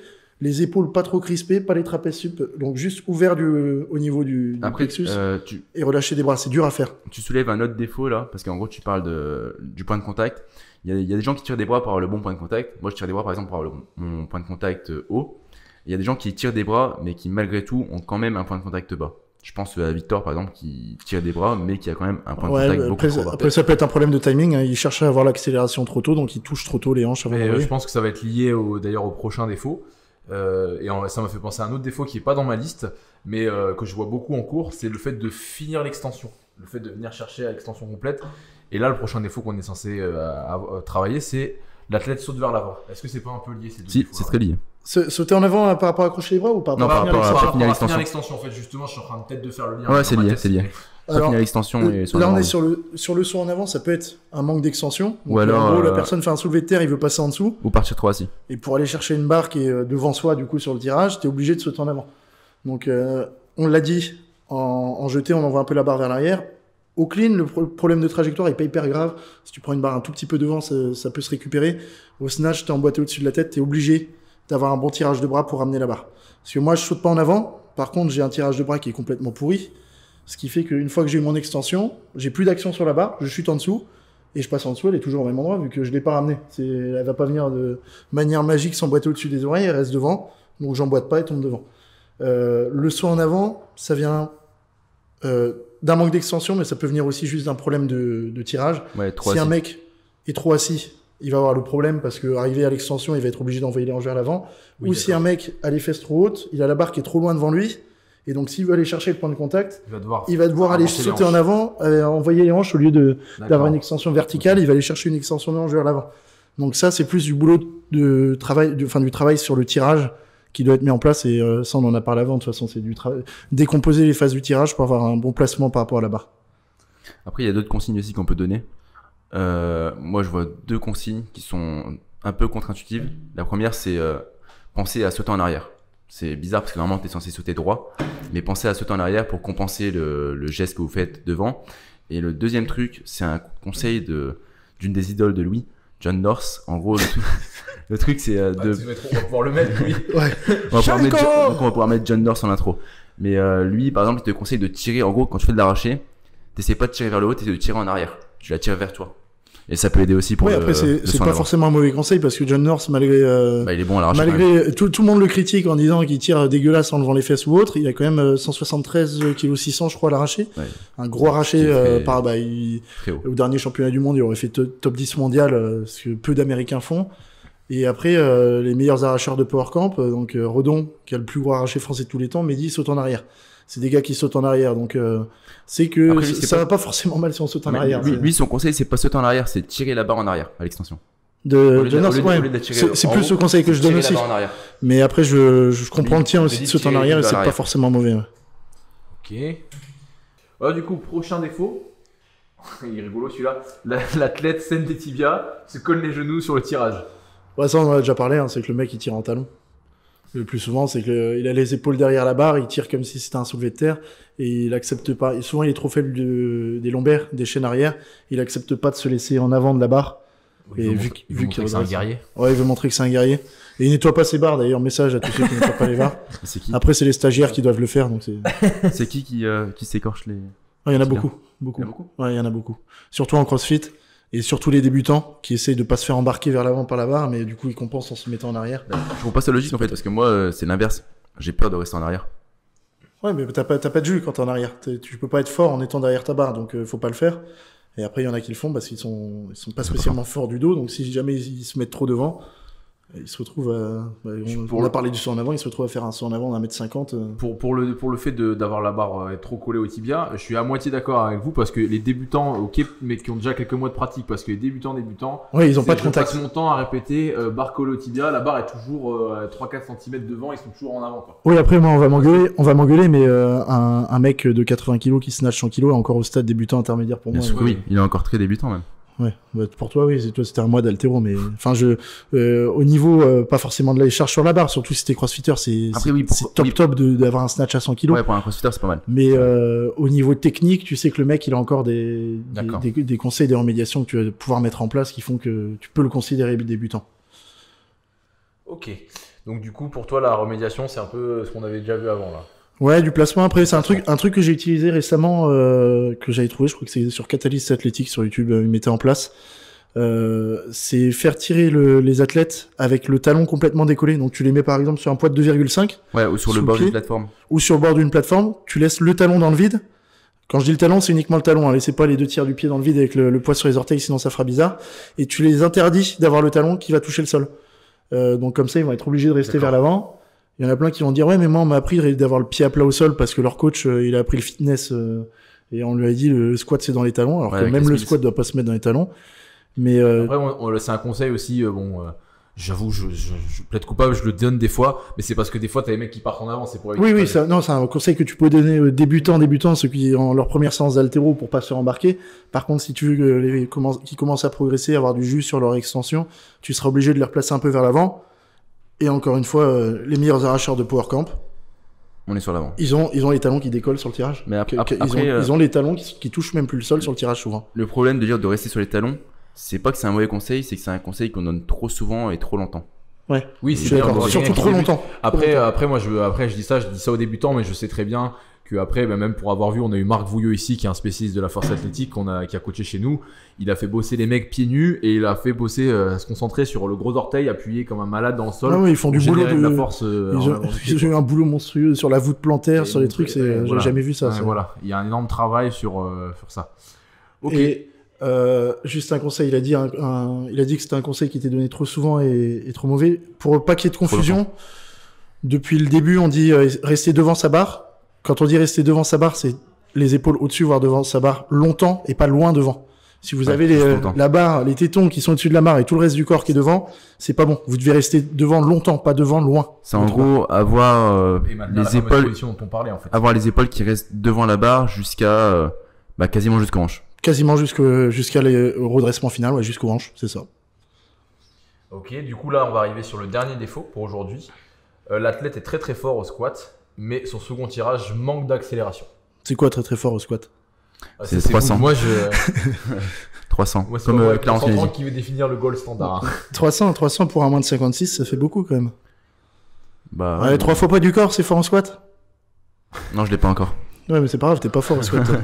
Speaker 1: les épaules pas trop crispées, pas les trapèzes sup, donc juste ouvert du, au niveau du, du
Speaker 2: Après,
Speaker 1: plexus
Speaker 2: euh, tu,
Speaker 1: et relâcher des bras. C'est dur à faire.
Speaker 2: tu soulèves un autre défaut là, parce qu'en gros, tu parles de, du point de contact. Il y, a, il y a des gens qui tirent des bras pour avoir le bon point de contact. Moi, je tire des bras par exemple pour avoir le, mon point de contact euh, haut. Il y a des gens qui tirent des bras, mais qui malgré tout ont quand même un point de contact bas. Je pense à Victor par exemple qui tire des bras, mais qui a quand même un point de
Speaker 1: Ouais,
Speaker 2: contact beaucoup
Speaker 1: après,
Speaker 2: trop bas.
Speaker 1: après, ça peut être un problème de timing. Hein. Il cherche à avoir l'accélération trop tôt, donc il touche trop tôt les hanches avant
Speaker 4: Mais, euh,
Speaker 1: d'arriver.
Speaker 4: je pense que ça va être lié au, d'ailleurs au prochain défaut. Euh, et en- ça m'a fait penser à un autre défaut qui est pas dans ma liste, mais euh, que je vois beaucoup en cours, c'est le fait de finir l'extension, le fait de venir chercher à l'extension complète. Et là, le prochain défaut qu'on est censé euh, à- à travailler, c'est l'athlète saute vers l'avant. Est-ce que c'est pas un peu lié ces deux
Speaker 2: Si,
Speaker 4: défauts-là
Speaker 2: c'est très lié.
Speaker 1: Se- Sauter en avant euh, par rapport à accrocher les bras ou par
Speaker 2: Non,
Speaker 1: rapport à
Speaker 2: par
Speaker 1: finir
Speaker 2: rapport à-
Speaker 1: l'extension
Speaker 2: finir
Speaker 4: finir
Speaker 2: l'extension.
Speaker 4: l'extension. En fait, justement, je suis en train de peut-être de faire le lien.
Speaker 2: Ouais,
Speaker 4: dans
Speaker 2: c'est
Speaker 4: ma
Speaker 2: lié,
Speaker 4: tête,
Speaker 2: c'est lié.
Speaker 4: mais-
Speaker 2: Soit
Speaker 1: Alors,
Speaker 2: finir l'extension et sur
Speaker 1: là, on
Speaker 2: l'avant,
Speaker 1: est
Speaker 2: oui.
Speaker 1: sur le, sur le saut en avant, ça peut être un manque d'extension. Donc,
Speaker 2: Ou alors,
Speaker 1: en gros, la
Speaker 2: euh,
Speaker 1: personne fait un soulevé de terre, il veut passer en dessous.
Speaker 2: Ou partir trop assis.
Speaker 1: Et pour aller chercher une barre qui est euh, devant soi, du coup, sur le tirage, t'es obligé de sauter en avant. Donc, euh, on l'a dit, en, en jeté, on envoie un peu la barre vers l'arrière. Au clean, le pro- problème de trajectoire est pas hyper grave. Si tu prends une barre un tout petit peu devant, ça, ça peut se récupérer. Au snatch, t'es emboîté au-dessus de la tête, t'es obligé d'avoir un bon tirage de bras pour ramener la barre. Parce que moi, je saute pas en avant. Par contre, j'ai un tirage de bras qui est complètement pourri. Ce qui fait qu'une fois que j'ai eu mon extension, j'ai plus d'action sur la barre, je chute en dessous, et je passe en dessous, elle est toujours au même endroit, vu que je l'ai pas ramenée. C'est, elle va pas venir de manière magique s'emboîter au-dessus des oreilles, elle reste devant, donc j'emboîte pas et tombe devant. Euh, le saut en avant, ça vient euh, d'un manque d'extension, mais ça peut venir aussi juste d'un problème de, de tirage.
Speaker 2: Ouais, trop
Speaker 1: Si un
Speaker 2: assis.
Speaker 1: mec est trop assis, il va avoir le problème parce que arrivé à l'extension, il va être obligé d'envoyer les hanches vers l'avant.
Speaker 4: Oui,
Speaker 1: Ou si
Speaker 4: d'accord.
Speaker 1: un mec a les fesses trop hautes, il a la barre qui est trop loin devant lui, et donc s'il veut aller chercher le point de contact,
Speaker 4: Il va devoir,
Speaker 1: il va devoir aller
Speaker 4: avancer les
Speaker 1: sauter en
Speaker 4: hanches.
Speaker 1: avant, euh, envoyer les hanches au lieu de
Speaker 4: D'accord.
Speaker 1: d'avoir une extension verticale, il va aller chercher une extension de hanche vers l'avant. Donc ça, c'est plus du boulot de travail, de, enfin du travail sur le tirage qui doit être mis en place. Et euh, ça, on en a parlé avant. De toute façon, c'est du travail, décomposer les phases du tirage pour avoir un bon placement par rapport à la barre.
Speaker 2: Après, il y a d'autres consignes aussi qu'on peut donner. Euh, moi, je vois deux consignes qui sont un peu contre-intuitives. La première, c'est euh, penser à sauter en arrière. C'est bizarre parce que normalement, tu es censé sauter droit, mais pensez à sauter en arrière pour compenser le, le geste que vous faites devant. Et le deuxième truc, c'est un conseil de d'une des idoles de Louis, John North. En gros, le truc, le truc c'est euh,
Speaker 4: Bah,
Speaker 2: de...
Speaker 4: tu vas être- on va pouvoir le mettre, oui.
Speaker 1: Ouais.
Speaker 2: On va, pouvoir mettre,
Speaker 1: Shalko
Speaker 2: donc on va pouvoir mettre John North en intro. Mais euh, lui, par exemple, il te conseille de tirer. En gros, quand tu fais de l'arraché, t'essaies pas de tirer vers le haut, t'essaies de tirer en arrière. Tu la tires vers toi. Et ça peut aider aussi pour
Speaker 1: Ouais,
Speaker 2: le,
Speaker 1: après, c'est
Speaker 2: le
Speaker 1: c'est
Speaker 2: saut en
Speaker 1: pas
Speaker 2: avant.
Speaker 1: forcément un mauvais conseil parce que John North, malgré, euh,
Speaker 2: Bah, il est bon à l'arraché. quand même.
Speaker 1: malgré tout, tout le monde le critique en disant qu'il tire dégueulasse en levant les fesses ou autre, il a quand même euh, cent soixante-treize kilos six cents, je crois, à l'arraché.
Speaker 2: Ouais.
Speaker 1: Un gros arraché,
Speaker 2: Qui fait
Speaker 1: euh, par, bah, il,
Speaker 2: Très haut.
Speaker 1: au dernier championnat du monde, il aurait fait to- top dix mondial, euh, ce que peu d'Américains font. Et après, euh, les meilleurs arracheurs de Power Camp, euh, donc euh, Redon, qui a le plus gros arraché français de tous les temps, Mehdi saute en arrière. C'est des gars qui sautent en arrière, donc euh, c'est que
Speaker 2: Après, lui,
Speaker 1: c-
Speaker 2: c'est
Speaker 1: ça
Speaker 2: pas-
Speaker 1: va pas forcément mal si on saute en
Speaker 2: Mais
Speaker 1: arrière.
Speaker 2: lui,
Speaker 1: c'est-
Speaker 2: lui, son conseil, c'est pas sauter en arrière, c'est tirer la barre en arrière à l'extension.
Speaker 1: de,
Speaker 2: Au lieu
Speaker 1: de
Speaker 2: de-
Speaker 1: North,
Speaker 2: au lieu de-
Speaker 1: ouais.
Speaker 2: au lieu de la tirer
Speaker 1: C'est c'est
Speaker 2: en
Speaker 1: plus
Speaker 2: haut,
Speaker 1: ce conseil que je donne
Speaker 2: tirer
Speaker 1: aussi.
Speaker 2: la barre en arrière.
Speaker 1: Mais après, je, je comprends
Speaker 2: Lui,
Speaker 1: le tien
Speaker 2: il
Speaker 1: aussi
Speaker 2: dit
Speaker 1: de
Speaker 2: de
Speaker 1: sauter en
Speaker 2: tirer
Speaker 1: arrière et
Speaker 2: vers
Speaker 1: c'est pas
Speaker 2: l'arrière.
Speaker 1: forcément mauvais. ouais.
Speaker 4: Ok. Ah, du coup, prochain défaut. Il est rigolo celui-là. La- L'athlète scène des tibias se colle les genoux sur le tirage.
Speaker 1: Ouais, ça, on en a déjà parlé, hein, c'est que le mec, il tire en talon. Le plus souvent, c'est qu'il a les épaules derrière la barre, il tire comme si c'était un soulevé de terre, et il accepte pas. Et souvent, il est trop faible de, des lombaires, des chaînes arrière, il accepte pas de se laisser en avant de la barre.
Speaker 4: Il
Speaker 1: Et
Speaker 4: veut
Speaker 1: vu
Speaker 4: montrer-
Speaker 1: qu'-
Speaker 4: il
Speaker 1: vu
Speaker 4: veut
Speaker 1: qu'il
Speaker 4: montrer que c'est un
Speaker 1: redresse.
Speaker 4: guerrier.
Speaker 1: Ouais, il veut montrer que c'est un guerrier. Et il nettoie pas ses barres, d'ailleurs, message à tous ceux qui nettoient pas les barres.
Speaker 2: C'est qui
Speaker 1: Après, c'est les stagiaires qui doivent le faire, donc c'est.
Speaker 2: C'est qui qui, euh, qui s'écorche les.
Speaker 1: Ouais, il y en a
Speaker 2: C'est
Speaker 1: beaucoup,
Speaker 2: Il
Speaker 1: beaucoup.
Speaker 2: y en a beaucoup.
Speaker 1: Ouais, il y en a beaucoup. Surtout en CrossFit. Et surtout les débutants qui essayent de pas se faire embarquer vers l'avant par la barre, mais du coup, ils compensent en se mettant en arrière.
Speaker 2: Je trouve pas ça logique en fait, parce que moi, euh, c'est l'inverse. J'ai peur de rester en arrière.
Speaker 1: Ouais, mais t'as pas, t'as pas de jus quand t'es en arrière. T'es- Tu peux pas être fort en étant derrière ta barre, donc euh, faut pas le faire. Et après, il y en a qui le font parce qu'ils sont, ils sont pas spécialement forts du dos, donc si jamais ils, ils se mettent trop devant, ils se retrouvent à, bah, on,
Speaker 4: Pour
Speaker 1: on
Speaker 4: le-
Speaker 1: a parlé du saut en avant, ils se retrouvent à faire un saut en avant d'un mètre cinquante. euh.
Speaker 4: Pour, pour, le, pour le fait de- d'avoir la barre euh, être trop collée au tibia, je suis à moitié d'accord avec vous parce que les débutants, ok, mais qui ont déjà quelques mois de pratique, parce que les débutants, débutants,
Speaker 1: Ouais, ils ont
Speaker 4: c'est-
Speaker 1: pas de
Speaker 4: je
Speaker 1: contact.
Speaker 4: passe mon temps à répéter euh, barre collée au tibia, la barre est toujours euh, à trois à quatre centimètres devant, ils sont toujours en avant. Quoi.
Speaker 1: Oui, après, moi, on va m'engueuler, on va m'engueuler, mais euh, un, un mec de quatre-vingts kilos qui snatch cent kilos est encore au stade débutant intermédiaire pour
Speaker 2: Bien
Speaker 1: moi.
Speaker 2: sûr que
Speaker 1: ouais.
Speaker 2: oui, il est encore très débutant même.
Speaker 1: Ouais, bah, pour toi, oui, c'est- toi, c'était un mois d'haltéro, mais enfin, je, euh, au niveau, euh, pas forcément de la charge sur la barre, surtout si t'es crossfitter, c'est
Speaker 2: Après,
Speaker 1: c'est-
Speaker 2: oui,
Speaker 1: c'est
Speaker 2: pourquoi-
Speaker 1: top
Speaker 2: oui.
Speaker 1: top de- d'avoir un snatch à cent kilos.
Speaker 2: Ouais, pour un crossfitter, c'est pas mal.
Speaker 1: Mais euh, au niveau technique, tu sais que le mec, il a encore des, des,
Speaker 4: D'accord.
Speaker 1: des, des conseils, des remédiations que tu vas pouvoir mettre en place qui font que tu peux le considérer débutant.
Speaker 4: Ok. Donc du coup, pour toi, la remédiation, c'est un peu ce qu'on avait déjà vu avant là.
Speaker 1: Ouais, du placement. Après, c'est un truc, un truc que j'ai utilisé récemment, euh, que j'avais trouvé. Je crois que c'est sur Catalyst Athletic sur YouTube, euh, ils mettaient en place. Euh, c'est faire tirer le, les athlètes avec le talon complètement décollé. Donc tu les mets par exemple sur un poids de deux virgule cinq.
Speaker 2: Ouais, ou sur
Speaker 1: Sous
Speaker 2: le bord
Speaker 1: le pied.
Speaker 2: d'une plateforme.
Speaker 1: Ou sur le bord d'une plateforme. Tu laisses le talon dans le vide. Quand je dis le talon, c'est uniquement le talon. Hein. Laissez pas les deux tiers du pied dans le vide avec le, le poids sur les orteils, sinon ça fera bizarre. Et tu les interdis d'avoir le talon qui va toucher le sol. Euh, donc comme ça, ils vont être obligés de rester
Speaker 4: D'accord.
Speaker 1: vers l'avant. Il y en a plein qui vont dire ouais, mais moi on m'a appris d'avoir le pied à plat au sol parce que leur coach euh, il a appris le fitness euh, et on lui a dit le squat c'est dans les talons. Alors
Speaker 2: Ouais,
Speaker 1: que
Speaker 2: avec
Speaker 1: même
Speaker 2: les
Speaker 1: le
Speaker 2: Smiths.
Speaker 1: squat doit pas se mettre dans les talons. Mais euh,
Speaker 4: Après, on- on- c'est un conseil aussi. euh, bon, euh, j'avoue, je, je, je plaide coupable, je le donne des fois, mais c'est parce que des fois, t'as des mecs qui partent en avant, c'est pour
Speaker 1: oui,
Speaker 4: éviter
Speaker 1: oui,
Speaker 4: de-
Speaker 1: ça, non, c'est un conseil que tu peux donner aux débutants, débutants, ceux qui ont leur première séance d'haltéro pour pas se faire embarquer. Par contre, si tu veux que les commencent, qui commencent à progresser, avoir du jus sur leur extension, tu seras obligé de les replacer un peu vers l'avant. Et encore une fois, euh, les meilleurs arracheurs de Power Camp,
Speaker 2: On est sur l'avant.
Speaker 1: ils ont, ils ont les talons qui décollent sur le tirage.
Speaker 2: Mais ap-
Speaker 1: Que-
Speaker 2: ap-
Speaker 1: que- ils,
Speaker 2: après,
Speaker 1: ont,
Speaker 2: euh,
Speaker 1: ils ont les talons qui, qui touchent même plus le sol sur le tirage souvent.
Speaker 2: Le problème de dire de rester sur les talons, c'est pas que c'est un mauvais conseil, c'est que c'est un conseil qu'on donne trop souvent et trop longtemps.
Speaker 1: Ouais.
Speaker 4: Oui,
Speaker 1: Je
Speaker 4: c'est
Speaker 1: suis
Speaker 4: bien, on
Speaker 1: d'accord.
Speaker 4: voit
Speaker 1: Surtout
Speaker 4: quelqu'un qui
Speaker 1: trop
Speaker 4: débute.
Speaker 1: longtemps.
Speaker 4: Après, euh, après, moi, je, après, je dis ça, je dis ça aux débutants, mais je sais très bien que après, ben, même pour avoir vu, on a eu Marc Vouilleux ici, qui est un spécialiste de la force athlétique, qu'on a, qui a coaché chez nous. Il a fait bosser les mecs pieds nus et il a fait bosser, euh, se concentrer sur le gros orteil appuyé comme un malade dans le sol.
Speaker 1: Ah oui, ils font du
Speaker 4: pour
Speaker 1: boulot
Speaker 4: générer
Speaker 1: de,
Speaker 4: de la force. euh,
Speaker 1: ils,
Speaker 4: en
Speaker 1: ont,
Speaker 4: avant du pied,
Speaker 1: ils ont
Speaker 4: quoi.
Speaker 1: eu un boulot monstrueux sur la voûte plantaire,
Speaker 4: Et
Speaker 1: sur les
Speaker 4: donc,
Speaker 1: trucs, c'est,
Speaker 4: euh,
Speaker 1: j'ai
Speaker 4: voilà.
Speaker 1: jamais vu ça.
Speaker 4: Ouais,
Speaker 1: ça.
Speaker 4: voilà, il y a un énorme travail sur, euh, sur ça. Ok.
Speaker 1: Et euh, juste un conseil, il a dit, un, un- il a dit que c'était un conseil qui était donné trop souvent et, et trop mauvais. Pour pas qu'il y ait de confusion, depuis le début, on dit euh, rester devant sa barre. Quand on dit rester devant sa barre, c'est les épaules au-dessus, voire devant sa barre longtemps et pas loin devant. Si vous
Speaker 2: Ouais,
Speaker 1: avez les,
Speaker 2: juste
Speaker 1: euh,
Speaker 2: longtemps.
Speaker 1: la barre, les tétons qui sont au-dessus de la barre et tout le reste du corps qui est devant, c'est pas bon. Vous devez rester devant longtemps, pas devant loin.
Speaker 2: C'est en gros avoir euh,
Speaker 4: Et maintenant, la
Speaker 2: les
Speaker 4: fameuse
Speaker 2: épaules,
Speaker 4: position dont on parlait, en fait.
Speaker 2: avoir les épaules qui restent devant la barre jusqu'à euh, bah, quasiment jusqu'aux hanches.
Speaker 1: Quasiment jusqu'au, jusqu'à les- au redressement final, ouais, jusqu'aux hanches, c'est ça.
Speaker 4: Ok, du coup là on va arriver sur le dernier défaut pour aujourd'hui. Euh, L'athlète est très très fort au squat, mais son second tirage manque d'accélération.
Speaker 1: C'est quoi très très fort au squat?
Speaker 4: Ah,
Speaker 2: C'est
Speaker 4: ça,
Speaker 2: trois
Speaker 4: cool.
Speaker 2: cents.
Speaker 4: Moi je.
Speaker 2: trois cents.
Speaker 4: Moi, c'est
Speaker 2: Comme
Speaker 4: pas moi,
Speaker 2: euh, Clarence
Speaker 4: cent trente
Speaker 2: Kennedy.
Speaker 4: qui veut définir le goal standard. hein.
Speaker 1: trois cents, trois cents pour un moins de cinquante-six, ça fait beaucoup quand même.
Speaker 2: Bah,
Speaker 1: Ouais,
Speaker 2: ouais,
Speaker 1: trois fois poids du corps, c'est fort en squat?
Speaker 2: Non, je l'ai pas encore.
Speaker 1: Ouais, mais c'est pas grave, t'es pas fort en squat. toi.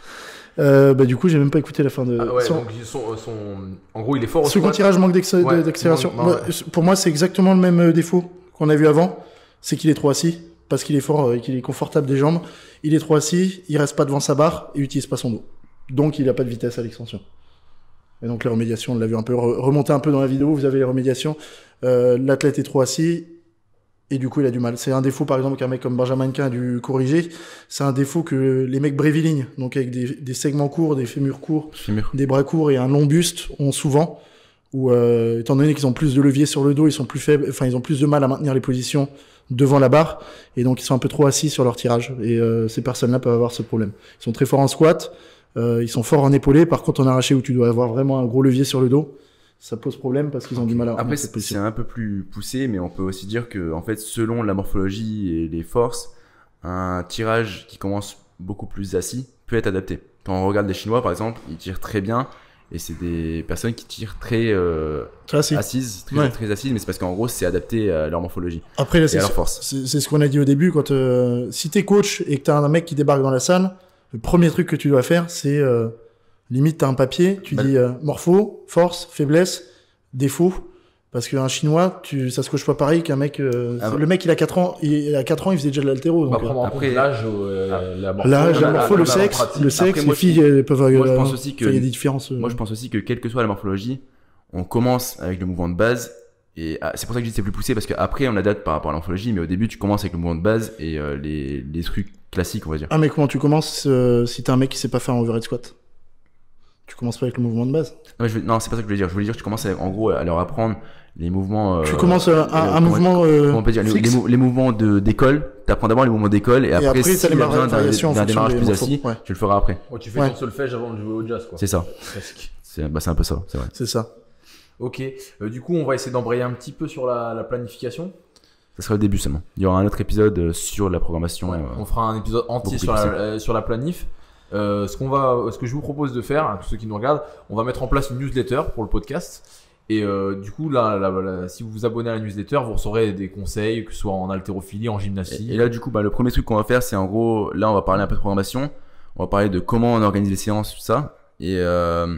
Speaker 1: euh, bah, du coup, j'ai même pas écouté la fin de.
Speaker 4: Ah ouais,
Speaker 1: son
Speaker 4: donc son, son- en gros il est fort au
Speaker 1: second
Speaker 4: squat.
Speaker 1: tirage manque d'ex-
Speaker 4: Ouais,
Speaker 1: de- d'accélération.
Speaker 4: manque-
Speaker 1: Moi,
Speaker 4: ouais.
Speaker 1: Pour moi, c'est exactement le même euh, défaut qu'on a vu avant. C'est qu'il est trop assis, parce qu'il est fort euh, et qu'il est confortable des jambes. Il est trop assis, il reste pas devant sa barre et utilise pas son dos. Donc, il a pas de vitesse à l'extension. Et donc, les remédiations, on l'a vu un peu re- remonter un peu dans la vidéo. Vous avez les remédiations. Euh, L'athlète est trop assis. Et du coup, il a du mal. C'est un défaut, par exemple, qu'un mec comme Benjamin Quin a dû corriger. C'est un défaut que les mecs brévilignes, donc avec des, des segments courts, des fémurs courts,
Speaker 2: Fémur.
Speaker 1: des bras courts et un long buste, ont souvent. Ou euh, étant donné qu'ils ont plus de levier sur le dos, ils sont plus faibles, enfin ils ont plus de mal à maintenir les positions devant la barre, et donc ils sont un peu trop assis sur leur tirage. Et euh, ces personnes-là peuvent avoir ce problème. Ils sont très forts en squat, euh, ils sont forts en épaulé. Par contre, en arraché où tu dois avoir vraiment un gros levier sur le dos, ça pose problème parce qu'ils ont du mal à
Speaker 2: Après,
Speaker 1: remonter cette
Speaker 2: c'est
Speaker 1: position.
Speaker 2: c'est un peu plus poussé, mais on peut aussi dire que, en fait, selon la morphologie et les forces, un tirage qui commence beaucoup plus assis peut être adapté. Quand on regarde les Chinois, par exemple, ils tirent très bien, et c'est des personnes qui tirent très euh,
Speaker 1: Très assis.
Speaker 2: assises, très,
Speaker 1: Ouais.
Speaker 2: très assises, mais c'est parce qu'en gros, c'est adapté à leur morphologie
Speaker 1: Après, là,
Speaker 2: et
Speaker 1: c'est
Speaker 2: à leur force.
Speaker 1: C'est c'est ce qu'on a dit au début, quand euh, si t'es coach et que t'as un mec qui débarque dans la salle, le premier truc que tu dois faire, c'est euh, limite t'as un papier, tu
Speaker 2: Bah,
Speaker 1: dis euh, morpho, force, faiblesse, défaut, parce qu'un chinois, tu, ça se coche pas pareil qu'un mec. euh,
Speaker 2: Ah
Speaker 1: c'est-
Speaker 2: bah.
Speaker 1: le mec il a quatre ans, il a quatre ans, il faisait déjà de l'haltéro.
Speaker 4: On va
Speaker 1: Donc,
Speaker 4: prendre en
Speaker 2: Après-
Speaker 4: compte l'âge, euh, la
Speaker 1: euh,
Speaker 4: morpho,
Speaker 1: l'âge, la
Speaker 2: la-
Speaker 1: morpho,
Speaker 2: la-
Speaker 1: le
Speaker 2: la
Speaker 1: sexe,
Speaker 4: pratique.
Speaker 1: le sexe,
Speaker 2: Après,
Speaker 1: les
Speaker 2: moi, je-
Speaker 1: filles elles peuvent.
Speaker 2: moi, je
Speaker 1: euh,
Speaker 2: pense aussi que-
Speaker 1: enfin, il y a des différences. euh.
Speaker 2: Moi, je pense aussi que quelle que soit la morphologie, on commence avec le mouvement de base. Et ah, c'est pour ça que je dis que c'est plus poussé, parce qu'après, on adapte par rapport à la morphologie, mais au début, tu commences avec le mouvement de base et euh, les, les trucs classiques, on va dire.
Speaker 1: Ah mais comment tu commences euh, si t'es un mec qui sait pas faire un overhead squat? Tu commences pas avec le mouvement de base.
Speaker 2: Non, mais je veux- non, c'est pas ça que je voulais dire. Je voulais dire que tu commences à- en gros à leur apprendre les mouvements. euh,
Speaker 1: tu commences euh, un, un
Speaker 2: comment-
Speaker 1: mouvement euh,
Speaker 2: comment on peut dire, les,
Speaker 1: fixe.
Speaker 2: les mou- les mouvements de d'école. T'apprends d'abord les mouvements d'école, et après,
Speaker 1: après,
Speaker 2: si
Speaker 1: t'as les
Speaker 2: il y a besoin d'un
Speaker 1: variations en
Speaker 2: d'un
Speaker 1: fonction
Speaker 2: démarrage
Speaker 1: des
Speaker 2: plus
Speaker 1: morphos.
Speaker 2: assis,
Speaker 1: Ouais.
Speaker 2: tu le feras après.
Speaker 4: Ouais, tu fais
Speaker 1: Ouais.
Speaker 4: ton solfège avant de jouer au jazz, quoi.
Speaker 2: C'est ça.
Speaker 4: Presque.
Speaker 2: C'est bah, c'est un peu ça, c'est vrai.
Speaker 1: C'est ça.
Speaker 4: Ok, Euh, du coup on va essayer d'embrayer un petit peu sur la, la planification.
Speaker 2: Ça sera le début seulement. Il y aura un autre épisode euh, sur la programmation.
Speaker 4: Ouais,
Speaker 2: euh,
Speaker 4: on fera un épisode entier
Speaker 2: beaucoup
Speaker 4: sur
Speaker 2: plus
Speaker 4: la, euh, sur la planif. Euh, ce qu'on va, ce que je vous propose de faire, à tous ceux qui nous regardent, on va mettre en place une newsletter pour le podcast. Et euh, du coup, là, là, là, si vous vous abonnez à la newsletter, vous recevrez des conseils, que ce soit en haltérophilie, en gymnastique.
Speaker 2: Et, et là, du coup, bah, le premier truc qu'on va faire, c'est en gros, là, on va parler un peu de programmation. On va parler de comment on organise les séances, tout ça. Et euh,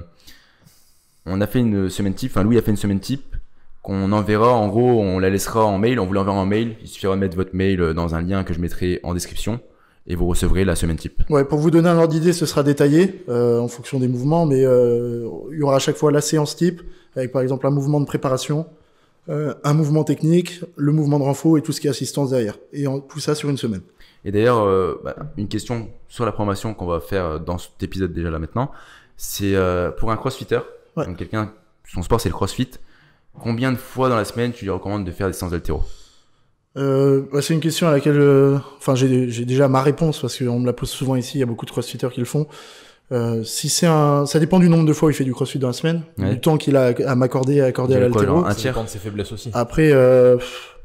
Speaker 2: on a fait une semaine type, enfin Louis a fait une semaine type qu'on enverra, en gros, on la laissera en mail, on vous l'enverra en mail. Il suffira de mettre votre mail dans un lien que je mettrai en description et vous recevrez la semaine type.
Speaker 1: Ouais, pour vous donner un ordre d'idée, ce sera détaillé euh, en fonction des mouvements, mais euh, il y aura à chaque fois la séance type, avec par exemple un mouvement de préparation, euh, un mouvement technique, le mouvement de renfort et tout ce qui est assistance derrière. Et en, tout ça sur une semaine.
Speaker 2: Et d'ailleurs, euh, bah, une question sur la programmation qu'on va faire dans cet épisode déjà là maintenant, c'est euh, pour un crossfitter,
Speaker 1: ouais.
Speaker 2: donc quelqu'un, son sport c'est le crossfit, combien de fois dans la semaine tu lui recommandes de faire des séances d'haltéro?
Speaker 1: Euh, bah c'est une question à laquelle, euh, enfin, j'ai, j'ai déjà ma réponse parce qu'on me la pose souvent ici. Il y a beaucoup de crossfitters qui le font. Euh, si c'est un, ça dépend du nombre de fois où il fait du crossfit dans la semaine, ouais. du temps qu'il a à m'accorder, à accorder à l'haltéro.
Speaker 4: Un tiers. Ça dépend de ses faiblesses aussi.
Speaker 1: Après, euh,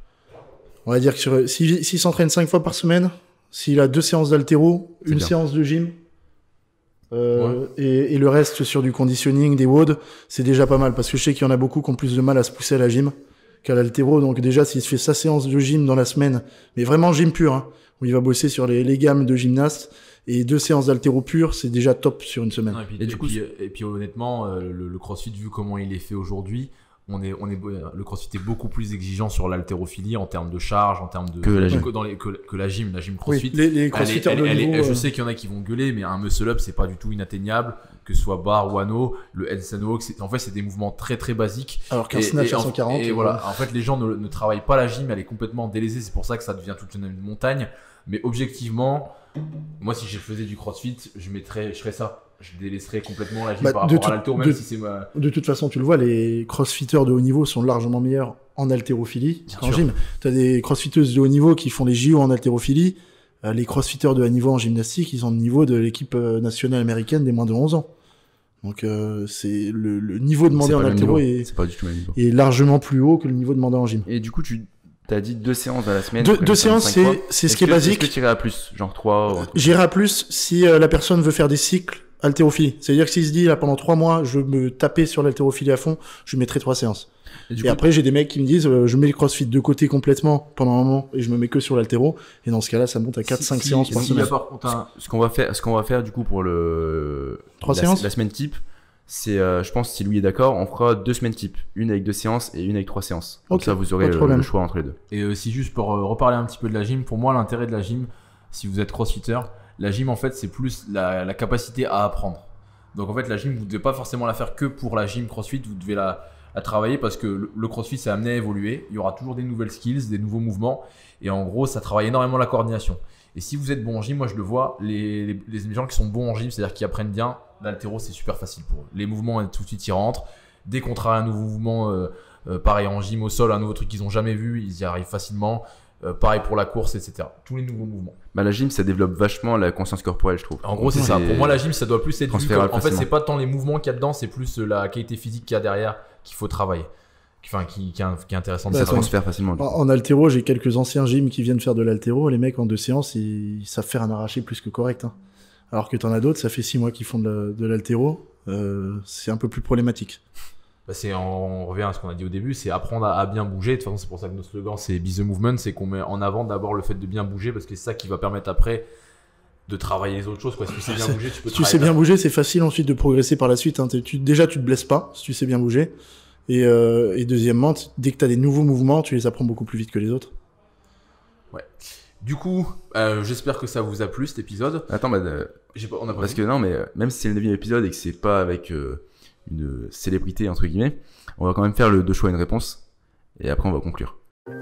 Speaker 1: on va dire que sur, s'il, s'il s'entraîne cinq fois par semaine, s'il a deux séances d'haltéro, une bien. séance de gym, euh, ouais. et, et le reste sur du conditioning, des W O D, c'est déjà pas mal parce que je sais qu'il y en a beaucoup qui ont plus de mal à se pousser à la gym qu'à l'haltéro. Donc déjà, s'il se fait sa séance de gym dans la semaine, mais vraiment gym pur, hein, où il va bosser sur les, les gammes de gymnaste, et deux séances d'haltéro pur, c'est déjà top sur une semaine.
Speaker 4: Non, et, puis,
Speaker 2: et,
Speaker 4: et,
Speaker 2: du coup,
Speaker 4: puis, et puis honnêtement, euh, le, le CrossFit, vu comment il est fait aujourd'hui, on est, on est, le CrossFit est beaucoup plus exigeant sur l'haltérophilie en termes de charge, en termes de
Speaker 2: que la gym,
Speaker 4: que, dans les, que, que la gym, la gym CrossFit.
Speaker 1: Oui, les, les CrossFitters de niveau,
Speaker 4: euh... je sais qu'il y en a qui vont gueuler, mais un muscle up c'est pas du tout inatteignable, que ce soit bar ou anneau, le handstand walk, en fait c'est des mouvements très très basiques.
Speaker 1: Alors qu'un snatch à cent quarante.
Speaker 4: Et, et voilà, en fait les gens ne, ne travaillent pas la gym, elle est complètement délaissée, c'est pour ça que ça devient toute une, une montagne. Mais objectivement, moi si je faisais du CrossFit, je mettrais, je ferais ça. Je délaisserais complètement la gym bah, par rapport tout, à l'haltéro, même
Speaker 1: de,
Speaker 4: si c'est ma...
Speaker 1: De toute façon, tu le vois, les crossfitters de haut niveau sont largement meilleurs en haltérophilie qu'en gym. Tu as des crossfitteuses de haut niveau qui font les J O en haltérophilie. Euh, les crossfitters de haut niveau en gymnastique, ils ont le niveau de l'équipe nationale américaine des moins de onze ans. Donc euh, c'est le, le niveau demandé en haltéro est,
Speaker 2: c'est pas du tout le même niveau.
Speaker 1: est largement plus haut que le niveau demandé en gym.
Speaker 2: Et du coup, tu... T'as dit deux séances dans la semaine.
Speaker 1: Deux, deux séances, c'est, c'est ce qui est
Speaker 2: que,
Speaker 1: basique.
Speaker 2: Est-ce que tu irais à plus, genre trois?
Speaker 1: J'irai à plus si euh, la personne veut faire des cycles haltérophilie. C'est-à-dire que s'il se dit, là, pendant trois mois, je veux me taper sur l'haltérophilie à fond, je mettrai trois séances. Et, et coup, après, j'ai des mecs qui me disent, euh, je mets le CrossFit de côté complètement pendant un moment et je me mets que sur l'haltéro. Et dans ce cas-là, ça monte à quatre cinq si, séances si, par
Speaker 2: si
Speaker 1: semaine.
Speaker 2: Un... Ce qu'on va faire, ce qu'on va faire, du coup, pour le,
Speaker 1: trois
Speaker 2: la,
Speaker 1: séances.
Speaker 2: La semaine type, c'est, euh, je pense, si Louis est d'accord, on fera deux semaines type. Une avec deux séances et une avec trois séances. Donc okay, ça, vous aurez le, le choix entre les deux.
Speaker 4: Et euh, si juste pour euh, reparler un petit peu de la gym, pour moi, l'intérêt de la gym, si vous êtes crossfitter, la gym, en fait, c'est plus la, la capacité à apprendre. Donc en fait, la gym, vous ne devez pas forcément la faire que pour la gym CrossFit, vous devez la, la travailler parce que le, le CrossFit, c'est amené à évoluer. Il y aura toujours des nouvelles skills, des nouveaux mouvements. Et en gros, ça travaille énormément la coordination. Et si vous êtes bon en gym, moi je le vois, les, les, les gens qui sont bons en gym, c'est-à-dire qui apprennent bien, l'haltéro c'est super facile pour eux. Les mouvements, tout de suite ils rentrent. Dès qu'on travaille un nouveau mouvement, euh, euh, pareil en gym au sol, un nouveau truc qu'ils n'ont jamais vu, ils y arrivent facilement. Euh, pareil pour la course, et cetera. Tous les nouveaux mouvements.
Speaker 2: Bah, la gym, ça développe vachement la conscience corporelle, je trouve.
Speaker 4: En gros, c'est, c'est ça. Pour moi, la gym, ça doit plus être vu comme... En fait, c'est pas tant les mouvements qu'il y a dedans, c'est plus la qualité physique qu'il y a derrière qu'il faut travailler. Enfin, qui, qui, est, qui est intéressant de
Speaker 2: ça transfère facilement.
Speaker 1: En, en haltéro, j'ai quelques anciens gyms qui viennent faire de l'haltéro. Les mecs, en deux séances, ils, ils savent faire un arraché plus que correct. Hein. Alors que t'en as d'autres, ça fait six mois qu'ils font de, la, de l'haltéro. Euh, c'est un peu plus problématique.
Speaker 4: Bah c'est, on revient à ce qu'on a dit au début, c'est apprendre à, à bien bouger. De toute façon, c'est pour ça que notre slogan, c'est Be the Movement. C'est qu'on met en avant d'abord le fait de bien bouger parce que c'est ça qui va permettre après de travailler les autres choses. Quoi. Si tu sais bien bouger, tu peux
Speaker 1: Si tu sais bien bouger, c'est facile ensuite de progresser par la suite. Hein. Tu, déjà, tu te blesses pas si tu sais bien bouger. Et, euh, et deuxièmement, t- dès que tu as des nouveaux mouvements, tu les apprends beaucoup plus vite que les autres.
Speaker 4: Ouais. Du coup, euh, j'espère que ça vous a plu cet épisode.
Speaker 2: Attends, bah, euh,
Speaker 4: J'ai pas, on a pas
Speaker 2: parce
Speaker 4: vu.
Speaker 2: que non, mais euh, même si c'est le neuvième épisode et que c'est pas avec euh, une célébrité entre guillemets, on va quand même faire le deux choix et une réponse. Et après, on va conclure.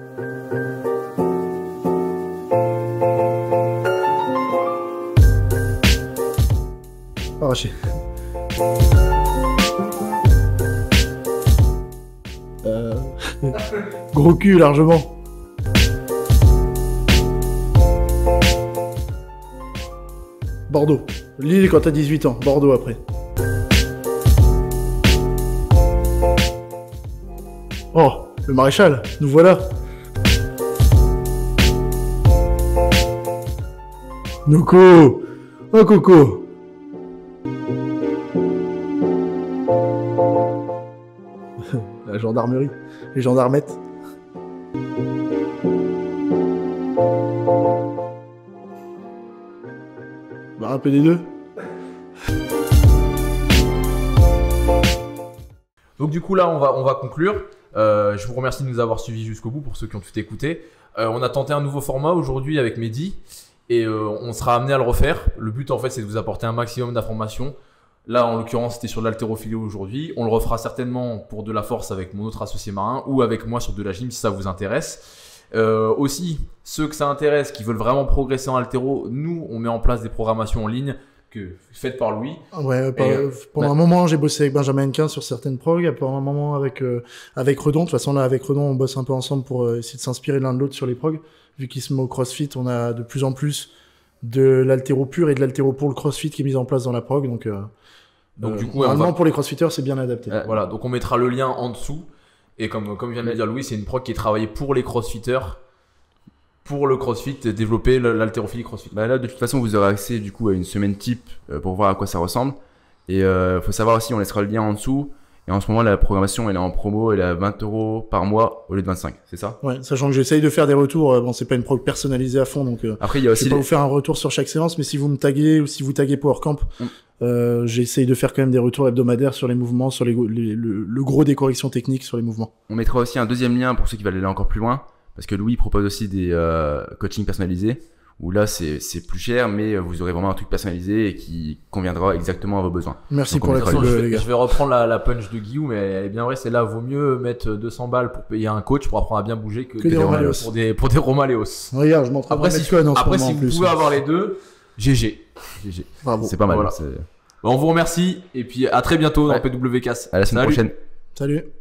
Speaker 1: Arraché. Euh... Gros cul, largement. Bordeaux. Lille quand t'as dix-huit ans. Bordeaux après. Oh, le maréchal, nous voilà. Noco. Oh, Coco. la gendarmerie, les gendarmettes. Bah, un peu des deux.
Speaker 4: Donc du coup là on va, on va conclure. Euh, je vous remercie de nous avoir suivis jusqu'au bout pour ceux qui ont tout écouté. Euh, on a tenté un nouveau format aujourd'hui avec Mehdi et euh, on sera amené à le refaire. Le but en fait c'est de vous apporter un maximum d'informations. Là en l'occurrence c'était sur de l'haltérophilie aujourd'hui. On le refera certainement pour de la force avec mon autre associé marin ou avec moi sur de la gym si ça vous intéresse. Euh, aussi ceux que ça intéresse, qui veulent vraiment progresser en haltéro, nous on met en place des programmations en ligne que faites par Louis.
Speaker 1: Ouais, par,
Speaker 4: Et,
Speaker 1: pendant
Speaker 4: bah,
Speaker 1: un moment, j'ai bossé avec Benjamin Henquin sur certaines prog, pendant un moment avec euh, avec Redon. De toute façon, là, avec Redon, on bosse un peu ensemble pour euh, essayer de s'inspirer l'un de l'autre sur les prog. Vu qu'il se met au CrossFit, on a de plus en plus de l'haltéro pur et de l'haltéro pour le CrossFit qui est mis en place dans la prog. Donc, euh,
Speaker 4: donc
Speaker 1: euh,
Speaker 4: du coup,
Speaker 1: normalement,
Speaker 4: on va...
Speaker 1: pour les CrossFitters, c'est bien adapté.
Speaker 4: Euh, voilà, donc on mettra le lien en dessous. Et comme, comme vient de le dire Louis, c'est une prog qui est travaillée pour les CrossFitters, pour le CrossFit, développer l'haltérophilie CrossFit.
Speaker 2: Bah là, de toute façon, vous aurez accès du coup à une semaine type euh, pour voir à quoi ça ressemble. Et euh, faut savoir aussi, on laissera le lien en dessous. Et en ce moment, la programmation, elle est en promo, elle est à vingt euros par mois au lieu de vingt-cinq, c'est ça?
Speaker 1: Ouais, sachant que j'essaye de faire des retours. euh, Bon, c'est pas une prog personnalisée à fond, donc euh,
Speaker 2: Après, il y a
Speaker 1: je
Speaker 2: aussi
Speaker 1: vais pas
Speaker 2: les...
Speaker 1: vous faire un retour sur chaque séance, mais si vous me taguez ou si vous taguez PowerCamp,
Speaker 2: Mm.
Speaker 1: euh, j'essaye de faire quand même des retours hebdomadaires sur les mouvements, sur les, les- le, le gros des corrections techniques sur les mouvements.
Speaker 2: on mettra aussi un deuxième lien pour ceux qui veulent aller encore plus loin. Parce que Louis propose aussi des euh, coachings personnalisés. Où là, c'est c'est plus cher, mais vous aurez vraiment un truc personnalisé et qui conviendra exactement à vos besoins.
Speaker 1: Merci
Speaker 2: Donc,
Speaker 1: pour
Speaker 2: on
Speaker 1: la
Speaker 2: mettra
Speaker 1: pub,
Speaker 2: le-
Speaker 4: je,
Speaker 1: les
Speaker 4: vais,
Speaker 1: gars.
Speaker 4: je vais reprendre la, la punch de Guillaume, mais elle est bien vraie, c'est là, vaut mieux mettre deux cents balles pour payer un coach pour apprendre à bien bouger que,
Speaker 1: Que des Romaléos.
Speaker 4: pour des, pour des Romaléos.
Speaker 1: Regarde, je m'entraîne
Speaker 4: Après,
Speaker 1: à
Speaker 4: si,
Speaker 1: mettre Cohen en ce
Speaker 4: après,
Speaker 1: moment,
Speaker 4: si
Speaker 1: en
Speaker 4: vous
Speaker 1: plus.
Speaker 4: pouvez avoir les deux, G G. G G.
Speaker 1: Bravo.
Speaker 2: C'est pas mal.
Speaker 4: Voilà.
Speaker 2: c'est-
Speaker 4: Bon, on vous remercie et puis à très bientôt dans
Speaker 2: Ouais.
Speaker 4: P W K S.
Speaker 2: À la semaine
Speaker 4: Salut.
Speaker 2: prochaine.
Speaker 1: Salut.